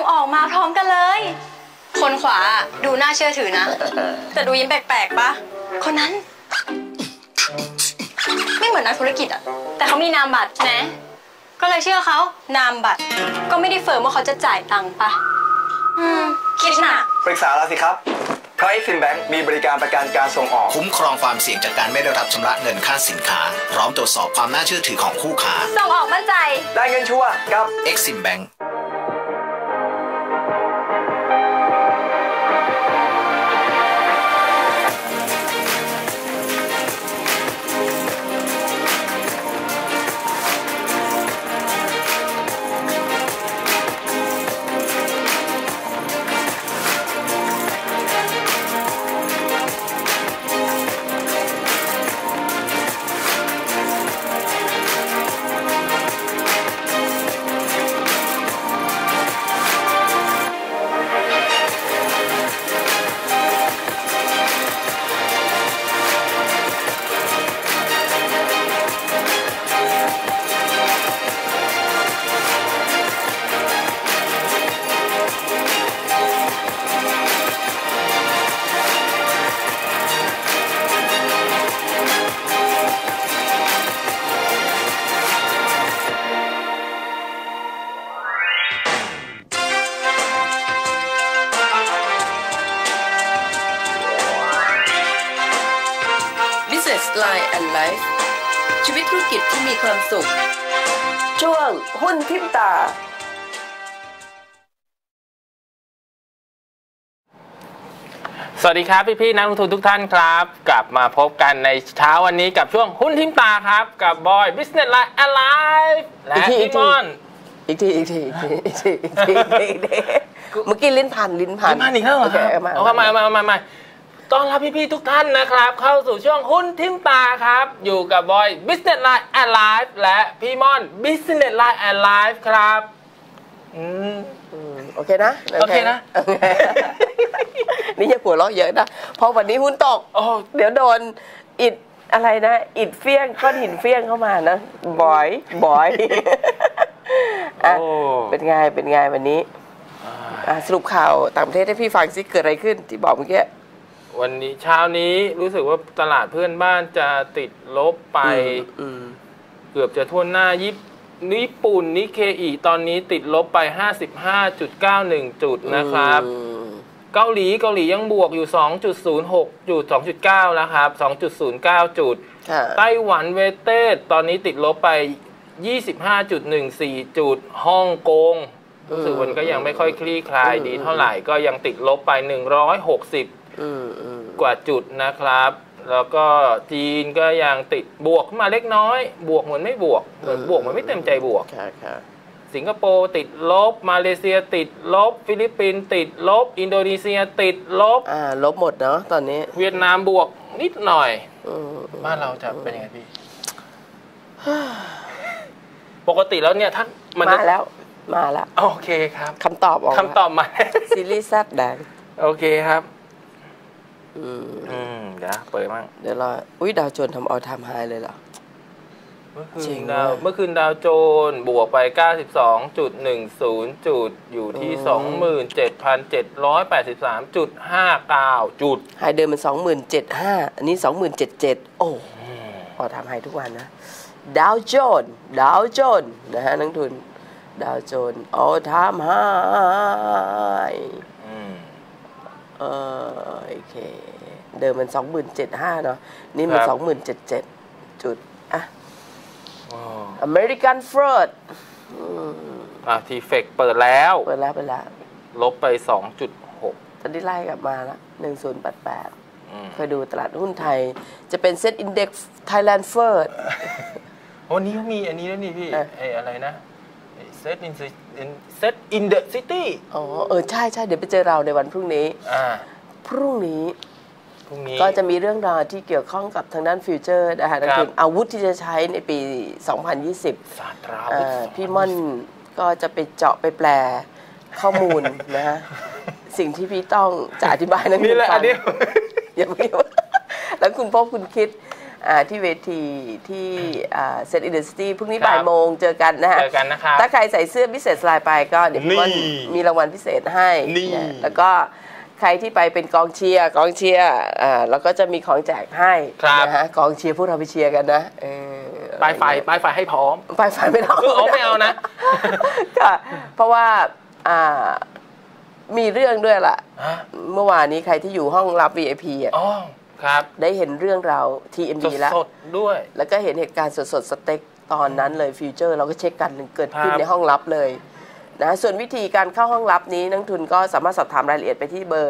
ออกมาพร้อมกันเลยคนขวาดูน่าเชื่อถือนะแต่ดูยิ้มแปลกๆปะคนนั้นไม่เหมือนนักธุรกิจอะแต่เขามีนามบัตรนะก็เลยเชื่อเขานามบัตรก็ไม่ได้เฟิร์มว่าเขาจะจ่ายตังค์ปะคิดหนักปรึกษาเราสิครับเพราะ Exim Bank มีบริการประกันการส่งออกคุ้มครองความเสี่ยงจากการไม่ได้รับชำระเงินค่าสินค้าพร้อมตรวจสอบความน่าเชื่อถือของคู่ค้าส่งออกมั่นใจได้เงินชัวร์กับ Exim Bank Line and Life ชีวิตธุรกิจที่มีความสุขช่วงหุ้นทิ่มตาสวัสดีครับพี่ๆนักลงทุนทุกท่านครับกลับมาพบกันในเช้าวันนี้กับช่วงหุ้นทิ่มตาครับกับบอย Business Line and Life และพี่มอนอีกทีเมื่อกี้ลิ้นพันอีกแล้วเหรอมาต้อนรับพี่ๆทุกท่านนะครับเข้าสู่ช่วงหุ้นทิ่มตาครับอยู่กับบอย Business Line and Life และพี่มอน Business Line and Life ครับโอเคนะนี่อย่าหัวเราะเยอะนะเพราะวันนี้หุ้นตกเดี๋ยวโดนอิดอะไรนะอิดเฟี้ยงก้อนหินเฟี้ยงเข้ามานะบ่อยเป็นไงวันนี้สรุปข่าวต่างประเทศให้พี่ฟังซิเกิดอะไรขึ้นที่บอกเมื่อกี้วันนี้เช้านี้รู้สึกว่าตลาดเพื่อนบ้านจะติดลบไปเกือบจะทั่วหน้าญี่ปุ่นนิเคอิตอนนี้ติดลบไป 55.91 จุดนะครับเกาหลียังบวกอยู่ 2.06 จุด 2.9 นะครับ 2.09 จุดไต้หวันเวเตสตอนนี้ติดลบไป 25.14 จุดฮ่องกงรู้สึกวันก็ยังไม่ค่อยคลี่คลายดีเท่าไหร่ก็ยังติดลบไป160กว่าจุดนะครับแล้วก็จีนก็ยังติดบวกมาเล็กน้อยบวกเหมือนไม่บวกเหมือนบวกมันไม่เต็มใจบวกสิงคโปร์ติดลบมาเลเซียติดลบฟิลิปปินส์ติดลบอินโดนีเซียติดลบลบหมดเนาะตอนนี้เวียดนามบวกนิดหน่อยบ้านเราจะเป็นยังไงพี่ปกติแล้วเนี่ยถ้ามันมาแล้วโอเคครับคำตอบมาซีรีส์แซ่บแดงโอเคครับเดี๋ยวเปิดมั่งเดี๋ยวรอดาวโจนส์ทำออลไทม์ไฮเลยเหรอเมื่อคืนดาวโจนส์บวกไป 92.10 จุดอยู่ที่ 27,783.59 จุดไฮเดิมมัน 27,500 อันนี้ 27,700 โอ้ออลไทม์ไฮทุกวันนะดาวโจนส์นะฮะนักทุนดาวโจนส์ออลไทม์ไฮโอเคเดิมมัน 27,500 เนาะนี่มัน 27,700 จุดอเมริกันเฟิร์สทีเฟกเปิดแล้วลบไป 2.6 ตอนนี้ไล่กลับมาแล้ว1088เคยดูตลาดหุ้นไทยจะเป็นเซ็ตอินเด็กซ์ไทยแลนด์เฟิร์สวันนี้มีอันนี้แล้วนี่พี่อะไรนะเซ็ตอินเดอะซิตี้ใช่เดี๋ยวไปเจอเราในวันพรุ่งนี้พรุ่งนี้ก็จะมีเรื่องราวที่เกี่ยวข้องกับทางด้านฟิวเจอร์นะคะนั่นคืออาวุธที่จะใช้ในปี 2020 พี่ม่อนก็จะไปเจาะไปแปลข้อมูลนะฮะสิ่งที่พี่ต้องจะอธิบายนั่นคือฟังอย่าเพิ่งแล้วคุณพ่อคุณคิดที่เวทีที่เซนต์อินเดอร์ซิตี้พรุ่งนี้บ่ายโมงเจอกันนะฮะเจอกันนะครับถ้าใครใส่เสื้อพิเศษลายไปก็เดี๋ยวพี่ว่ามีรางวัลพิเศษให้นะแล้วก็ใครที่ไปเป็นกองเชียร์แล้วก็จะมีของแจกให้นะฮะกองเชียร์พวกเราไปเชียร์กันนะป้ายไฟให้พร้อมป้ายไฟไม่เอาไม่เอานะก็เพราะว่ามีเรื่องด้วยล่ะเมื่อวานนี้ใครที่อยู่ห้องรับ VIP อ่ะครับได้เห็นเรื่องราว TMB แล้วสดด้วยแล้วก็เห็นเหตุการณ์สดๆสเต็กตอนนั้นเลยฟิวเจอร์เราก็เช็คกันเกิดขึ้นในห้องลับเลยนะส่วนวิธีการเข้าห้องลับนี้นักทุนก็สามารถสอบถามรายละเอียดไปที่เบอร์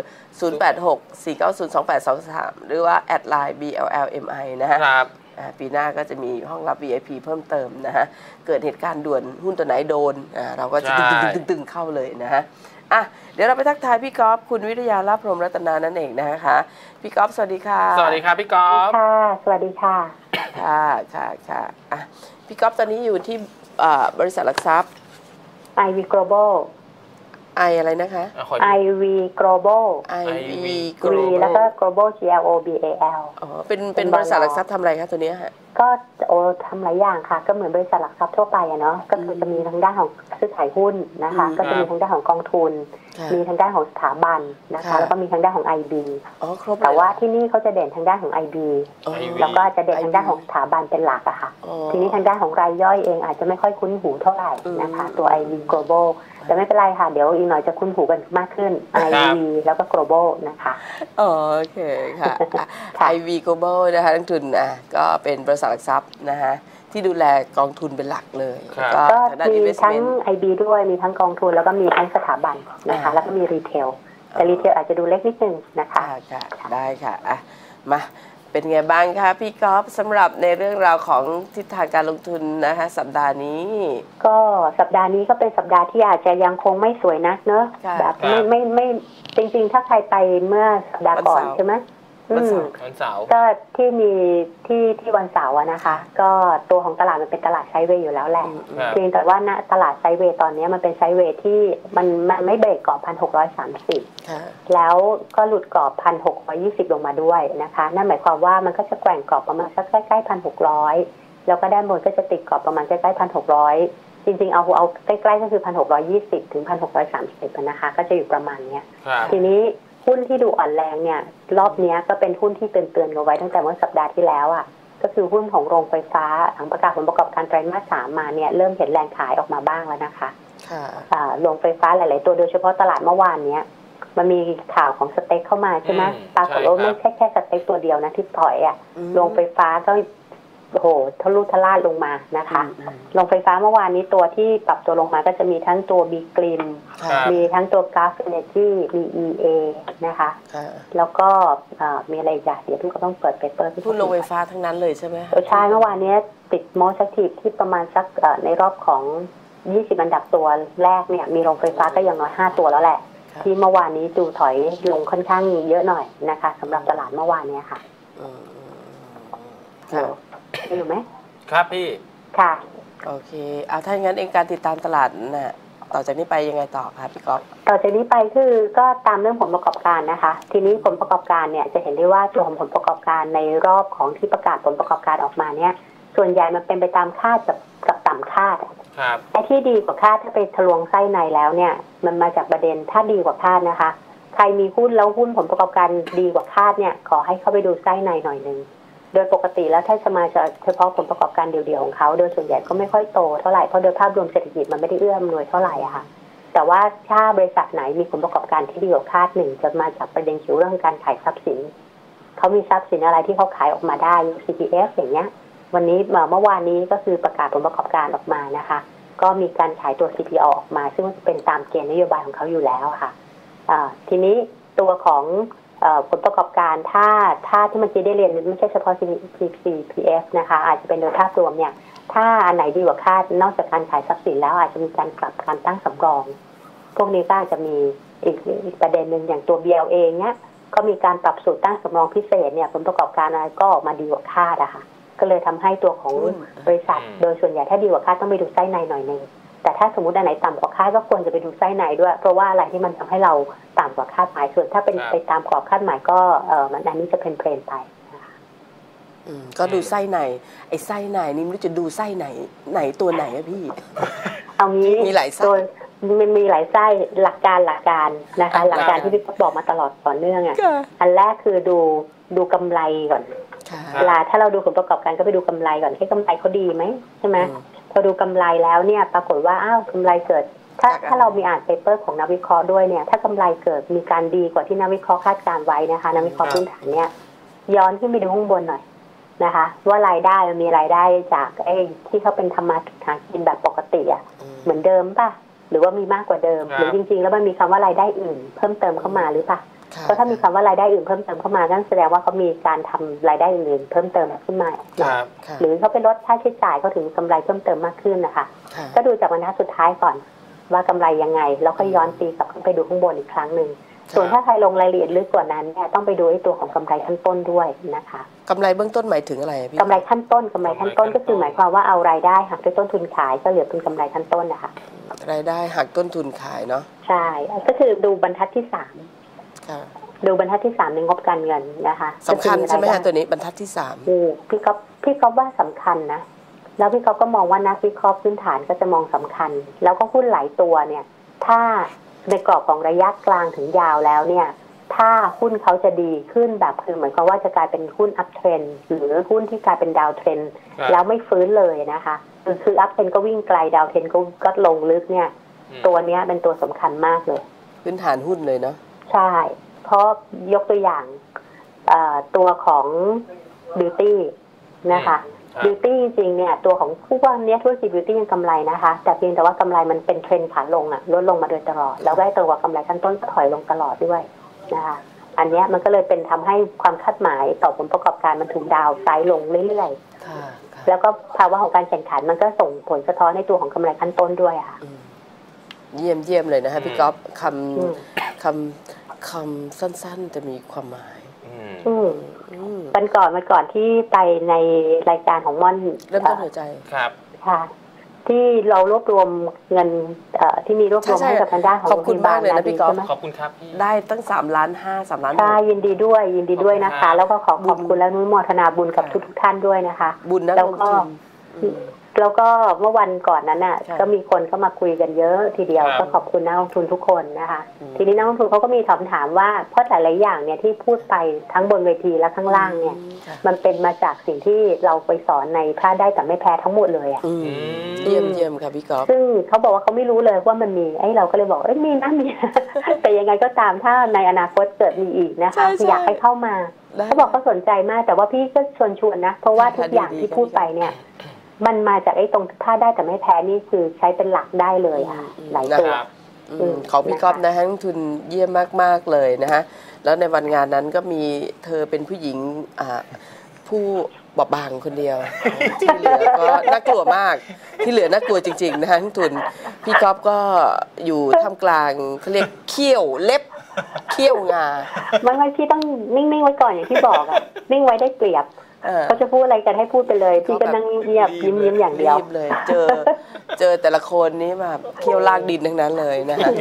0864902823 หรือว่าแอดไลน์ BLLMI นะฮะปีหน้าก็จะมีห้องรับ VIP เพิ่มเติมนะฮะเกิดเหตุการณ์ด่วนหุ้นตัวไหนโดนเราก็จะตึงเข้าเลยนะฮะเดี๋ยวเราไปทักทายพี่ก๊อฟคุณวิทยาลาภพรหมรัตนานั่นเองนะคะพี่ก๊อฟสวัสดีค่ะสวัสดีค่ะพี่ก๊อฟค่ะสวัสดีค่ะค่ะพี่ก๊อฟตอนนี้อยู่ที่บริษัทหลักทรัพย์ IV Global อะไรนะคะ IV Global IV แล้วก็ Global GLOBAL เป็นบริษัทหลักทรัพย์ทำอะไรคะตัวนี้ฮะก็ทำหลายอย่างค่ะก็เหมือนบริษัทหลักทรัพย์ทั่วไปเนาะก็คือจะมีทางด้านของซื้อขายหุ้นนะคะก็จะมีทางด้านของกองทุนมีทางด้านของสถาบันนะคะแล้วก็มีทางด้านของ IB แต่ว่าที่นี่เขาจะเด่นทางด้านของ IB แล้วก็จะเด่นทางด้านของสถาบันเป็นหลักอะค่ะทีนี้ทางด้านของรายย่อยเองอาจจะไม่ค่อยคุ้นหูเท่าไหร่นะคะตัว IB Global แต่ไม่เป็นไรค่ะเดี๋ยวอีกหน่อยจะคุ้นหูกันมากขึ้น IB แล้วก็ Global นะคะโอเคค่ะ IB Global นะคะนักทุนก็เป็นบริษัทหลักทรัพย์นะคะที่ดูแลกองทุนเป็นหลักเลยก็มีทั้ง IB ด้วยมีทั้งกองทุนแล้วก็มีทั้งสถาบันนะคะแล้วก็มีรีเทลแต่รีเทลอาจจะดูเล็กนิดนึงนะคะได้ค่ะมาเป็นไงบ้างคะพี่ก๊อฟสำหรับในเรื่องราวของทิศทางการลงทุนนะคะสัปดาห์นี้ก็สัปดาห์นี้ก็เป็นสัปดาห์ที่อาจจะยังคงไม่สวยนักเนอะแบบไม่จริงๆถ้าใครไปเมื่อสัปดาห์ก่อนใช่ไหมวันเสาร์ก็ที่มีที่วันเสาร์นะคะก็ตัวของตลาดมันเป็นตลาดไซด์เวย์อยู่แล้วแหละเพียงแต่ว่าณตลาดไซด์เวย์ตอนนี้มันเป็นไซด์เวย์ที่มันไม่เบรกกรอบ 1,630 แล้วก็หลุดกรอบ 1,620 ลงมาด้วยนะคะนั่นหมายความว่ามันก็จะแกว่งกรอบประมาณสักใกล้ๆ 1,600 แล้วก็ด้านบนก็จะติดกรอบประมาณใกล้ๆ 1,600 จริงๆเอาใกล้ๆก็คือ 1,620 ถึง 1,630 นะคะก็จะอยู่ประมาณนี้ทีนี้หุ้นที่ดูอ่อนแรงเนี่ยรอบนี้ก็เป็นหุ้นที่เตือนกันไว้ตั้งแต่เมื่อสัปดาห์ที่แล้วอ่ะก็คือหุ้นของโรงไฟฟ้าหลังประกาศผลประกอบการไตรมาส 3มาเนี่ยเริ่มเห็นแรงขายออกมาบ้างแล้วนะคะโรงไฟฟ้าหลายๆตัวโดยเฉพาะตลาดเมื่อวานเนี้ยมันมีข่าวของสเต็กเข้ามาใช่ไหมปรากฏว่าไม่ใช่แค่สเต็กตัวเดียวนะที่ถอยอ่ะโรงไฟฟ้าก็โอ้โหทะลุทะลาดลงมานะคะโรงไฟฟ้าเมื่อวานนี้ตัวที่ปรับตัวลงมาก็จะมีทั้งตัวบีกริมมีทั้งตัวกราฟเอเนจีมี EA นะคะแล้วก็มีอะไรอีกเดี๋ยวพี่ก็ต้องเปิดเปเปอร์ที่พูดโรงไฟฟ้าทั้งนั้นเลยใช่ไหมใช่เมื่อวานนี้ติดโมสแอคทีฟที่ประมาณสักในรอบของ20อันดับตัวแรกเนี่ยมีโรงไฟฟ้าก็อย่างน้อย5ตัวแล้วแหละที่เมื่อวานนี้ดูถอยลงค่อนข้างเยอะหน่อยนะคะสำหรับตลาดเมื่อวานนี้ค่ะอยู่ไหมครับพี่ค่ะโอเคเอาถ้าอย่างนั้นเองการติดตามตลาดน่ะต่อจากนี้ไปยังไงต่อครับพี่ก๊อฟต่อจากนี้ไปคือก็ตามเรื่องผลประกอบการนะคะทีนี้ผลประกอบการเนี่ยจะเห็นได้ว่าตัวของผลประกอบการในรอบของที่ประกาศผลประกอบการออกมาเนี่ยส่วนใหญ่มันเป็นไปตามคาดกับต่ำคาดไอ้ที่ดีกว่าคาดถ้าไปทะลวงไส้ในแล้วเนี่ยมันมาจากประเด็นถ้าดีกว่าคาดนะคะใครมีหุ้นแล้วหุ้นผลประกอบการดีกว่าคาดเนี่ยขอให้เข้าไปดูไส้ในหน่อยนึงโดยปกติแล้วถ้าจะมาเฉพาะผลประกอบการเดี่ยวๆของเขาโดยส่วนใหญ่ก็ไม่ค่อยโตเท่าไหร่เพราะโดยภาพรวมเศรษฐกิจมันไม่ได้เอื้ออำนวยเท่าไหร่อะค่ะแต่ว่าถ้าบริษัทไหนมีผลประกอบการที่ดีกว่าคาดหนึ่งจะมาจากประเด็นเกี่ยวเรื่องการขายทรัพย์สินเขามีทรัพย์สินอะไรที่เขาขายออกมาได้ CPF อย่างเงี้ยวันนี้เมื่อวานนี้ก็คือประกาศผลประกอบการออกมานะคะก็มีการขายตัว CPO ออกมาซึ่งเป็นตามเกณฑ์นโยบายของเขาอยู่แล้วค่ะทีนี้ตัวของผลประกอบการถ้าที่มันจะได้เรียนไม่ใช่เฉพาะ CPF นะคะอาจจะเป็นโดยภาพรวมเนี่ยถ้าอันไหนดีกว่าคาดนอกจากการขายทรัพย์สินแล้วอาจจะมีการปรับการตั้งสำรองพวกนี้ก็อาจจะมีอีกประเด็นหนึ่งอย่างตัว BL เองเนี่ยก็มีการปรับสูตรตั้งสำรองพิเศษเนี่ยผลประกอบการอะไรก็ออกมาดีกว่าคาดอะค่ะก็เลยทำให้ตัวของบริษัทโดยส่วนใหญ่ถ้าดีกว่าคาดต้องไปดูไส้ในหน่อยนึงแต่ถ้าสมมติอันไหนต่ำกว่าคาดก็ควรจะไปดูไส้ในด้วยเพราะว่าอะไรที่มันทำให้เราต่ำกว่าคาดหมายส่วนถ้าเป็นไปตามกรอบคาดหมายก็มันอันนี้จะเพลนไปนะคะก็ดูไส้ในไอ้ไส้ในนี่ไม่รู้จะดูไส้ไหนตัวไหนอะพี่เอางี้มีหลายไส้มันมีหลายไส้หลักการนะคะหลักการที่พี่ก็บอกมาตลอดต่อเนื่องอ่ะอันแรกคือดูกำไรก่อนเวลาถ้าเราดูผลประกอบการก็ไปดูกำไรก่อนให้กำไรเขาดีไหมใช่ไหมพอดูกำไรแล้วเนี่ยปรากฏว่าอ้าวกำไรเกิดถ้าเรามีอ่านเปเปอร์ของนักวิเคราะห์ด้วยเนี่ยถ้ากำไรเกิดมีการดีกว่าที่นักวิเคราะห์คาดการไว้นะคะนักวิเคราะห์พื้นฐานเนี่ยย้อนขึ้นไปดูข้างบนหน่อยนะคะว่ารายได้มันมีรายได้จากที่เขาเป็นธรรมะหากินแบบปกติอ่ะเหมือนเดิมป่ะหรือว่ามีมากกว่าเดิมหรือจริงๆแล้วมันมีคำว่ารายได้อื่นเพิ่มเติมเข้ามาหรือป่ะเพราะถ้ามีคำว่ารายได้อื่นเพิ่มเติมเข้ามานั่นแสดงว่าเขามีการทำรายได้อื่นเพิ่มเติมขึ้นมาหรือเขาไปลดค่าใช้จ่ายเขาถึงกำไรเพิ่มเติมมากขึ้นนะคะก็ดูจากบรรทัดสุดท้ายก่อนว่ากำไรยังไงแล้วก็ย้อนตีกลับขึ้นไปดูข้างบนอีกครั้งหนึ่งส่วนถ้าใครลงรายละเอียดลึกกว่านั้นเนี่ยต้องไปดูตัวของกำไรขั้นต้นด้วยนะคะกำไรเบื้องต้นหมายถึงอะไรพี่กำไรขั้นต้นก็คือหมายความว่าเอารายได้หักด้วยต้นทุนขายก็เหลือเป็นกำไรขั้นต้นนะคะรายได้หักต้นทุนขายเนาะใช่ก็คือดูบรรทัดที่3ดูบรรทัดที่3ในงบการเงินนะคะสำคัญใช่ไหมฮะตัวนี้บรรทัดที่3 พี่ก๊อฟว่าสำคัญนะแล้วพี่ก๊อฟก็มองว่านักวิเคราะห์พื้นฐานก็จะมองสำคัญแล้วก็หุ้นหลายตัวเนี่ยถ้าในกรอบของระยะกลางถึงยาวแล้วเนี่ยถ้าหุ้นเขาจะดีขึ้นแบบคือเหมือนกับว่าจะกลายเป็นหุ้นอัพเทรนหรือหุ้นที่กลายเป็นดาวเทรนแล้วไม่ฟื้นเลยนะคะคืออัพเทรนก็วิ่งไกลดาวเทรนก็ลงลึกเนี่ยตัวนี้เป็นตัวสำคัญมากเลยพื้นฐานหุ้นเลยเนาะใช่เพราะยกตัวอย่างตัวของบิวตี้นะคะบิวตี้จริงๆเนี่ยตัวของผู้ว่านี้ธุรกิจบิวตี้ยังกำไรนะคะแต่เพียงแต่ว่ากำไรมันเป็นเทรนขาลงลดลงมาโดยตลอดแล้วได้ตัวกำไรขั้นต้นก็ถอยลงตลอดด้วยนะคะอันนี้มันก็เลยเป็นทำให้ความคาดหมายต่อผลประกอบการมันถูกดาวไซด์ลงเรื่อยๆแล้วก็ภาวะของการแข่งขันมันก็ส่งผลสะท้อนในตัวของกำไรขั้นต้นด้วยค่ะเยี่ยมเลยนะคะพี่ก๊อฟคำสั้นๆจะมีความหมายวันก่อนที่ไปในรายการของม่อนเริ่มต้นหัวใจครับค่ะที่เรารวบรวมเงินที่มีรวบรวมให้กับทางด้านของขอบคุณมากเลยนะพี่ก๊อฟขอบคุณครับได้ตั้ง3.5 ล้าน3 ล้านใช่ยินดีด้วยนะคะแล้วก็ขอบคุณและนุ้ยโมทนาบุญกับทุกท่านด้วยนะคะบุญนะแล้วก็เมื่อวันก่อนนั้นน่ะก็มีคนเข้ามาคุยกันเยอะทีเดียวก็ขอบคุณนักลงทุนทุกคนนะคะทีนี้นักลงทุนเขาก็มีถามว่าเพราะหลายๆอย่างเนี่ยที่พูดไปทั้งบนเวทีและข้างล่างเนี่ยมันเป็นมาจากสิ่งที่เราไปสอนในพลาดได้แต่ไม่แพ้ทั้งหมดเลยอ่ะเยี่ยมค่ะพี่ก๊อฟซึ่งเขาบอกว่าเขาไม่รู้เลยว่ามันมีเราก็เลยบอกมีนะมี แต่ยังไงก็ตามถ้าในอนาคตเกิดมีอีกนะคะอยากให้เข้ามาเขาบอกเขาสนใจมากแต่ว่าพี่ก็ชวนนะเพราะว่าทุกอย่างที่พูดไปเนี่ยมันมาจากตรงท่าได้แต่ไม่แพ้นี่คือใช้เป็นหลักได้เลยค่ะหลายตัวของพี่ก๊อฟนะฮะทุนเยี่ยมมากๆเลยนะฮะแล้วในวันงานนั้นก็มีเธอเป็นผู้หญิงผู้บอบบางคนเดียวที่เหลือก็น่ากลัวมากที่เหลือน่ากลัวจริงๆนะฮะทุนพี่ก๊อฟก็อยู่ท่ามกลางเขาเรียกเขี้ยวเล็บเขี้ยวงาไม่พี่ต้องนิ่งๆไว้ก่อนอย่างที่บอกนิ่งไว้ได้เปรียบเขาจะพูดอะไรกันให้พูดไปเลยพี่ก็นั่งเงียบยิ้มอย่างเดียวเลยเจอแต่ละคนนี้แบบเขี้ยวลากดินทั้งนั้นเลยนะฮะ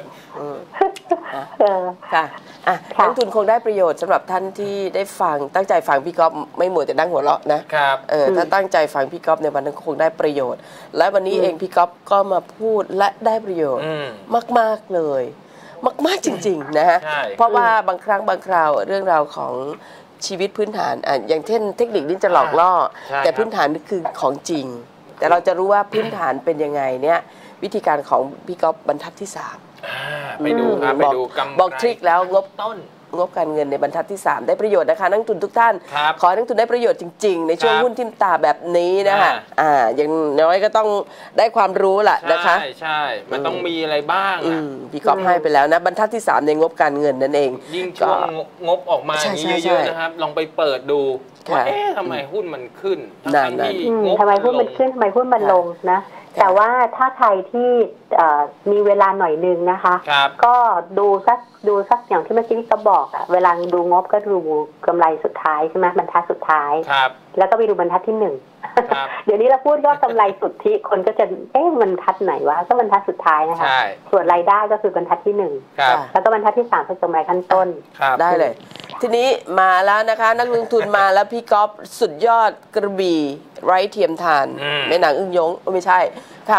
ค่ะนักทุนคงได้ประโยชน์สำหรับท่านที่ได้ฟังตั้งใจฟังพี่ก๊อฟไม่หมดแต่นั่งหัวเราะนะครับถ้าตั้งใจฟังพี่ก๊อฟในวันนั้นคงได้ประโยชน์และวันนี้เองพี่ก๊อฟก็มาพูดและได้ประโยชน์มากๆเลยมากๆจริงๆนะฮะเพราะว่าบางครั้งบางคราวเรื่องราวของชีวิตพื้นฐานอย่างเช่นเทคนิคนี้จะหลอกล่อแต่พื้นฐานนี่คือของจริงแต่เราจะรู้ว่าพื้นฐานเป็นยังไงเนี่ยวิธีการของพี่ก๊อฟบรรทัดที่3 ไปดูครับไปดูบอกทริคแล้วงบการเงินในบรรทัดที่3ได้ประโยชน์นะคะนักทุนทุกท่านขอให้นักทุนได้ประโยชน์จริงๆในช่วงหุ้นทิ่มตาแบบนี้นะคะอย่างน้อยก็ต้องได้ความรู้แหละนะคะใช่มันต้องมีอะไรบ้างพี่ก๊อฟให้ไปแล้วนะบรรทัดที่3ในงบการเงินนั่นเองยิ่งช่วงงบออกมาเยอะๆนะครับลองไปเปิดดูว่าทำไมหุ้นมันขึ้นทำไมหุ้นมันขึ้นทำไมหุ้นมันลงนะแต่ว่าถ้าใครที่มีเวลาหน่อยนึงนะคะก็ดูสักอย่างที่เมื่อกี้ที่เขาบอกอะเวลาดูงบก็ดูกำไรสุดท้ายใช่ไหมบรรทัดสุดท้ายแล้วก็ไปดูบรรทัดที่1 เดี๋ยวนี้เราพูดยอดกำไรสุทธิคนก็จะบรรทัดไหนวะก็บรรทัดสุดท้ายนะคะส่วนรายได้ก็คือบรรทัดที่1แล้วก็บรรทัดที่3คือกำไรขั้นต้นได้เลยทีนี้มาแล้วนะคะนักลงทุนมาแล้วพี่ก๊อฟสุดยอดกระบี่ไร้เทียมทานแม่นางอึ้งยงไม่ใช่ค่ะ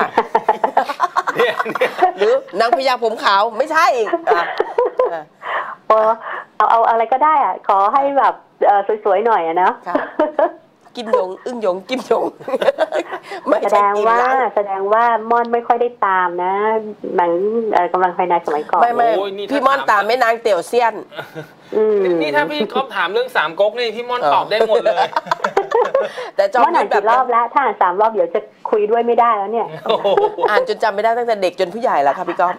หรือนางพญาผมขาวไม่ใช่อีกเอาอะไรก็ได้อะขอให้แบบสวยๆหน่อยอะเนาะกิมยงอึ้งยงกิมยงแสดงว่าม่อนไม่ค่อยได้ตามนะหนังกำลังภายในสมัยก่อนไม่พี่ม่อนตามแม่นางเตี่ยวเซียนนี่ถ้าพี่ก๊อฟถามเรื่อง3ก๊กนี่พี่ม่อนตอบได้หมดเลยแต่จอมอ่านกี่รอบแล้วถ้าอ่าน3 รอบเดี๋ยวจะคุยด้วยไม่ได้แล้วเนี่ยอ่านจนจำไม่ได้ตั้งแต่เด็กจนผู้ใหญ่แล้วค่ะพี่ก๊อฟ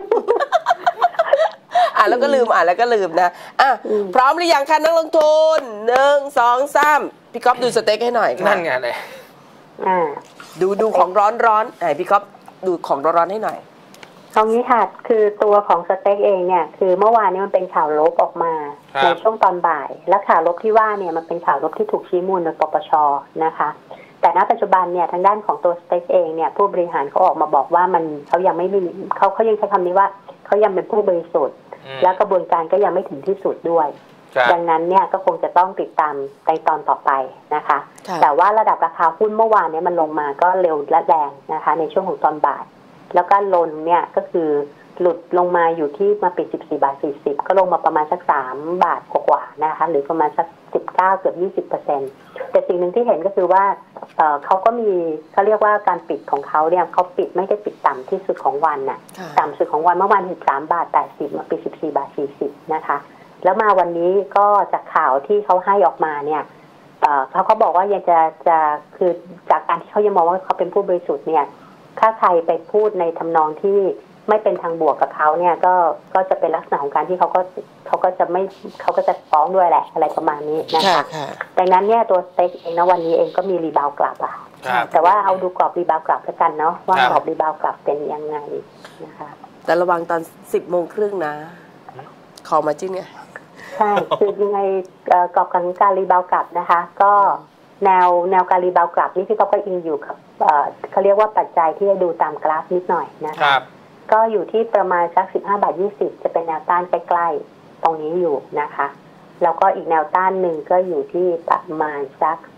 อ่านแล้วก็ลืมนะพร้อมหรือยังคะนักลงทุน1 2 3พี่ก๊อฟดูสเต็กให้หน่อยนั่นไงเลยดูของร้อนไหนพี่ก๊อฟดูของร้อนให้หน่อยเอางี้ค่ะคือตัวของสเต็กเองเนี่ยคือเมื่อวานนี้มันเป็นข่าวลบออกมาในช่วงตอนบ่ายและข่าวลบที่ว่าเนี่ยมันเป็นข่าวลบที่ถูกชี้มูลโดยปปช.นะคะแต่ณปัจจุบันเนี่ยทางด้านของตัวสเต็กเองเนี่ยผู้บริหารเขาออกมาบอกว่ามันเขายังไม่มีเขายังใช้คำนี้ว่าเขายังเป็นผู้บริสุทธิ์และกระบวนการก็ยังไม่ถึงที่สุดด้วยดังนั้นเนี่ยก็คงจะต้องติดตามในตอนต่อไปนะคะแต่ว่าระดับราคาหุ้นเมื่อวานเนี่ยมันลงมาก็เร็วและแรงนะคะในช่วงของตอนบ่ายแล้วก็ลนเนี่ยก็คือหลุดลงมาอยู่ที่มาปิด14.40 ก็ลงมาประมาณสัก3 บาทกว่าๆนะคะหรือประมาณสัก19เกือบ 20% แต่สิ่งหนึ่งที่เห็นก็คือว่าเขาก็มีเขาเรียกว่าการปิดของเขาเนี่ยเขาปิดไม่ได้ปิดต่ำที่สุดของวันน่ะต่ำสุดของวันเมื่อวาน13.80 มาปิด14.40 นะคะแล้วมาวันนี้ก็จากข่าวที่เขาให้ออกมาเนี่ยเขาบอกว่ายังจะคือจากการที่เขายังมองว่าเขาเป็นผู้บริสุทธิ์เนี่ยถ้าใครไปพูดในทำนองที่ไม่เป็นทางบวกกับเขาเนี่ยก็จะเป็นลักษณะของการที่เขาก็จะฟ้องด้วยแหละอะไรประมาณนี้นะคะดังนั้นเนี่ยตัวสเต็กเองนะวันนี้เองก็มีรีบาวกลับอ่ะแต่ว่าเอาดูกรอบรีบาวกลับแล้วกันเนาะว่ากรอบรีบาวกลับเป็นยังไงนะคะแต่ระวังตอน10:30 น.นะขอมาจิ้นไงใช่คือยังไงกรอบการรีบาวกลับนะคะก็แนวการรีบาวกลับนี่ที่เขาก็อิงอยู่กับเขาเรียกว่าปัจจัยที่จะดูตามกราฟนิดหน่อยนะคะก็อยู่ที่ประมาณสัก15.20 จะเป็นแนวต้านใกล้ๆตรงนี้อยู่นะคะแล้วก็อีกแนวต้านหนึ่งก็อยู่ที่ประมาณสัก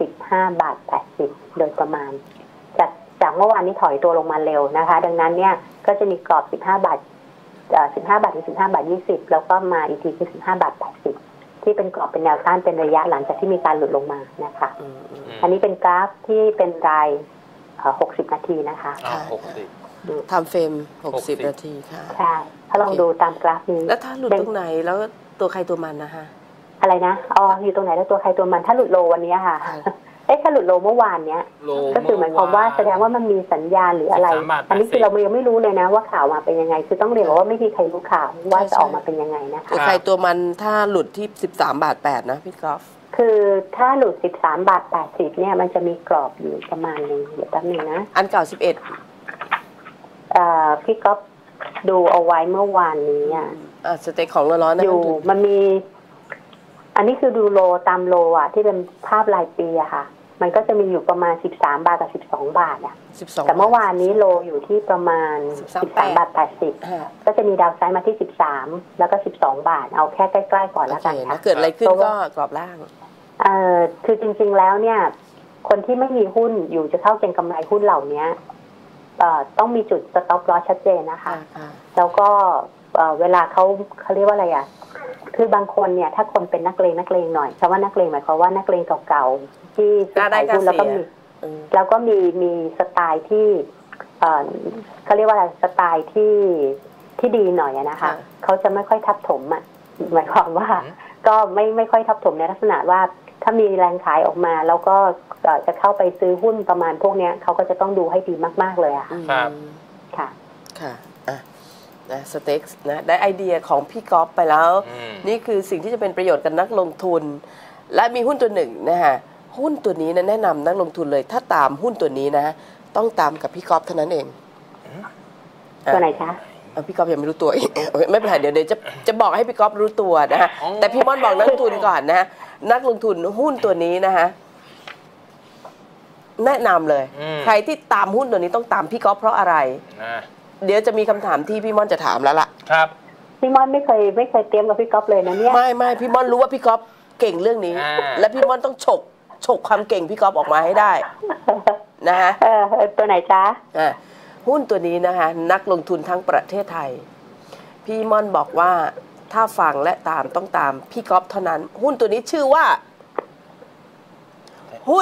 15.80 โดยประมาณจากเมื่อวานนี้ถอยตัวลงมาเร็วนะคะดังนั้นเนี่ยก็จะมีกรอบ15 บาทถึง15.20 แล้วก็มาอีกทีคือ15.80 ที่เป็นกรอบเป็นแนวต้านเป็นระยะหลังจากที่มีการหลุดลงมานะคะอันนี้เป็นกราฟที่เป็นราย60 นาทีนะคะทำเฟรม60 นาทีค่ะใช่ถ้าลองดูตามกราฟนี้แล้วถ้าหลุดตรงไหนแล้วตัวใครตัวมันนะคะอะไรนะอยู่ตรงไหนแล้วตัวใครตัวมันถ้าหลุดโลวันนี้ค่ะถ้าหลุดโลเมื่อวานเนี้ยก็คือหมายความว่าแสดงว่ามันมีสัญญาณหรืออะไรอันนี้คือเรายังไม่รู้เลยนะว่าข่าวมาเป็นยังไงคือต้องเรียนว่าไม่มีใครรู้ข่าวว่าจะออกมาเป็นยังไงนะคะตัวใครตัวมันถ้าหลุดที่13.8 นะพี่กอล์ฟคือถ้าหลุด13.80 เนี่ยมันจะมีกรอบอยู่ประมาณนึงเดี๋ยวแป๊บนึงนะอันเก่า11 พี่ก๊อฟดูเอาไว้เมื่อวานนี้สเต็กของร้อนๆนะอยู่มันมีอันนี้คือดูโลตามโลอ่ะที่เป็นภาพรายปีอะค่ะมันก็จะมีอยู่ประมาณ13 บาทกับ12 บาทอ่ะแต่เมื่อวานนี้โลอยู่ที่ประมาณ13.80 ก็จะมีดาวไซด์มาที่13แล้วก็12 บาทเอาแค่ใกล้ๆก่อนแล้วกันค่ะเกิดอะไรขึ้นก็กรอบล่างคือจริงๆแล้วเนี่ยคนที่ไม่มีหุ้นอยู่จะเข้าเก็งกำไรหุ้นเหล่านี้ต้องมีจุด stop loss ชัดเจนนะคะแล้วก็เวลาเขาเรียกว่าอะไรอ่ะคือบางคนเนี่ยถ้าคนเป็นนักเลงหน่อยคำว่านักเลงหมายความว่านักเลงเก่าๆที่ซื้อขายหุ้นแล้วก็มีสไตล์ที่เขาเรียกว่าอะไรสไตล์ที่ดีหน่อยนะคะเขาจะไม่ค่อยทับถมอ่ะหมายความว่าก็ไม่ค่อยทับถมในลักษณะว่าถ้ามีแรงขายออกมาแล้วก็จะเข้าไปซื้อหุ้นประมาณพวกนี้เขาก็จะต้องดูให้ดีมากๆเลยอ่ะครับค่ะนะสเต็กนะได้ไอเดียของพี่ก๊อฟไปแล้วนี่คือสิ่งที่จะเป็นประโยชน์กับนักลงทุนและมีหุ้นตัวหนึ่งนะฮะหุ้นตัวนี้นะแนะนำนักลงทุนเลยถ้าตามหุ้นตัวนี้นะต้องตามกับพี่ก๊อฟเท่านั้นเองตัวไหนคะพี่ก๊อฟยังไม่รู้ตัวอีกไม่เป็นไรเดี๋ยวจะบอกให้พี่ก๊อฟรู้ตัวนะฮะแต่พี่ม่อนบอกนักลงทุนก่อนนะฮะนักลงทุนหุ้นตัวนี้นะฮะแนะนำเลยใครที่ตามหุ้นตัวนี้ต้องตามพี่ก๊อฟเพราะอะไรเดี๋ยวจะมีคำถามที่พี่ม่อนจะถามแล้วล่ะครับพี่ม่อนไม่เคยเตรียมกับพี่ก๊อฟเลยนะเนี่ยไม่พี่ม่อนรู้ว่าพี่ก๊อฟเก่งเรื่องนี้และพี่ม่อนต้องฉกความเก่งพี่ก๊อฟออกมาให้ได้นะฮะตัวไหนจ๊ะหุ้นตัวนี้นะคะนักลงทุนทั้งประเทศไทยพี่ม่อนบอกว่าถ้าฟังและตามต้องตามพี่ก๊อฟเท่านั้นหุ้นตัวนี้ชื่อว่าหุ้น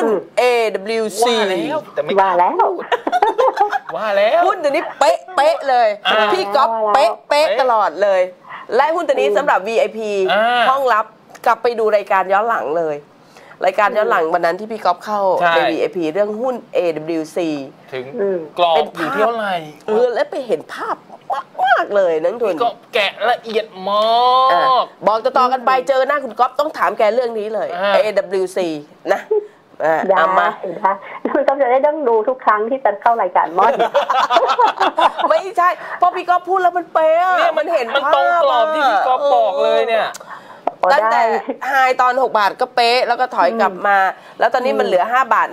AWC ว่าแล้วหุ้นตัวนี้เป๊ะเลยพี่ก๊อฟเป๊ะตลอดเลยและหุ้นตัวนี้สำหรับ VIP ห้องลับกลับไปดูรายการย้อนหลังเลยรายการย้อนหลังวันนั้นที่พี่ก๊อฟเข้าใน VIP เรื่องหุ้น AWC ถึงกรอบอยู่ที่เท่าไหร่และไปเห็นภาพมากเลยนักทุนก็แกะละเอียดมากบอกต่อกันไปเจอหน้าคุณก๊อฟต้องถามแกเรื่องนี้เลย AWC นะเอามาคุณก๊อฟจะได้ต้องดูทุกครั้งที่จะเข้ารายการม่อนไม่ใช่เพราะพี่ก๊อฟพูดแล้วมันเป๊ะมันเห็นมันตรงกรอบที่พี่ก๊อฟบอกเลยเนี่ยตั้งแต่ไฮตอน6 บาทก็เป๊ะแล้วก็ถอยกลับมาแล้วตอนนี้มันเหลือ5 บาท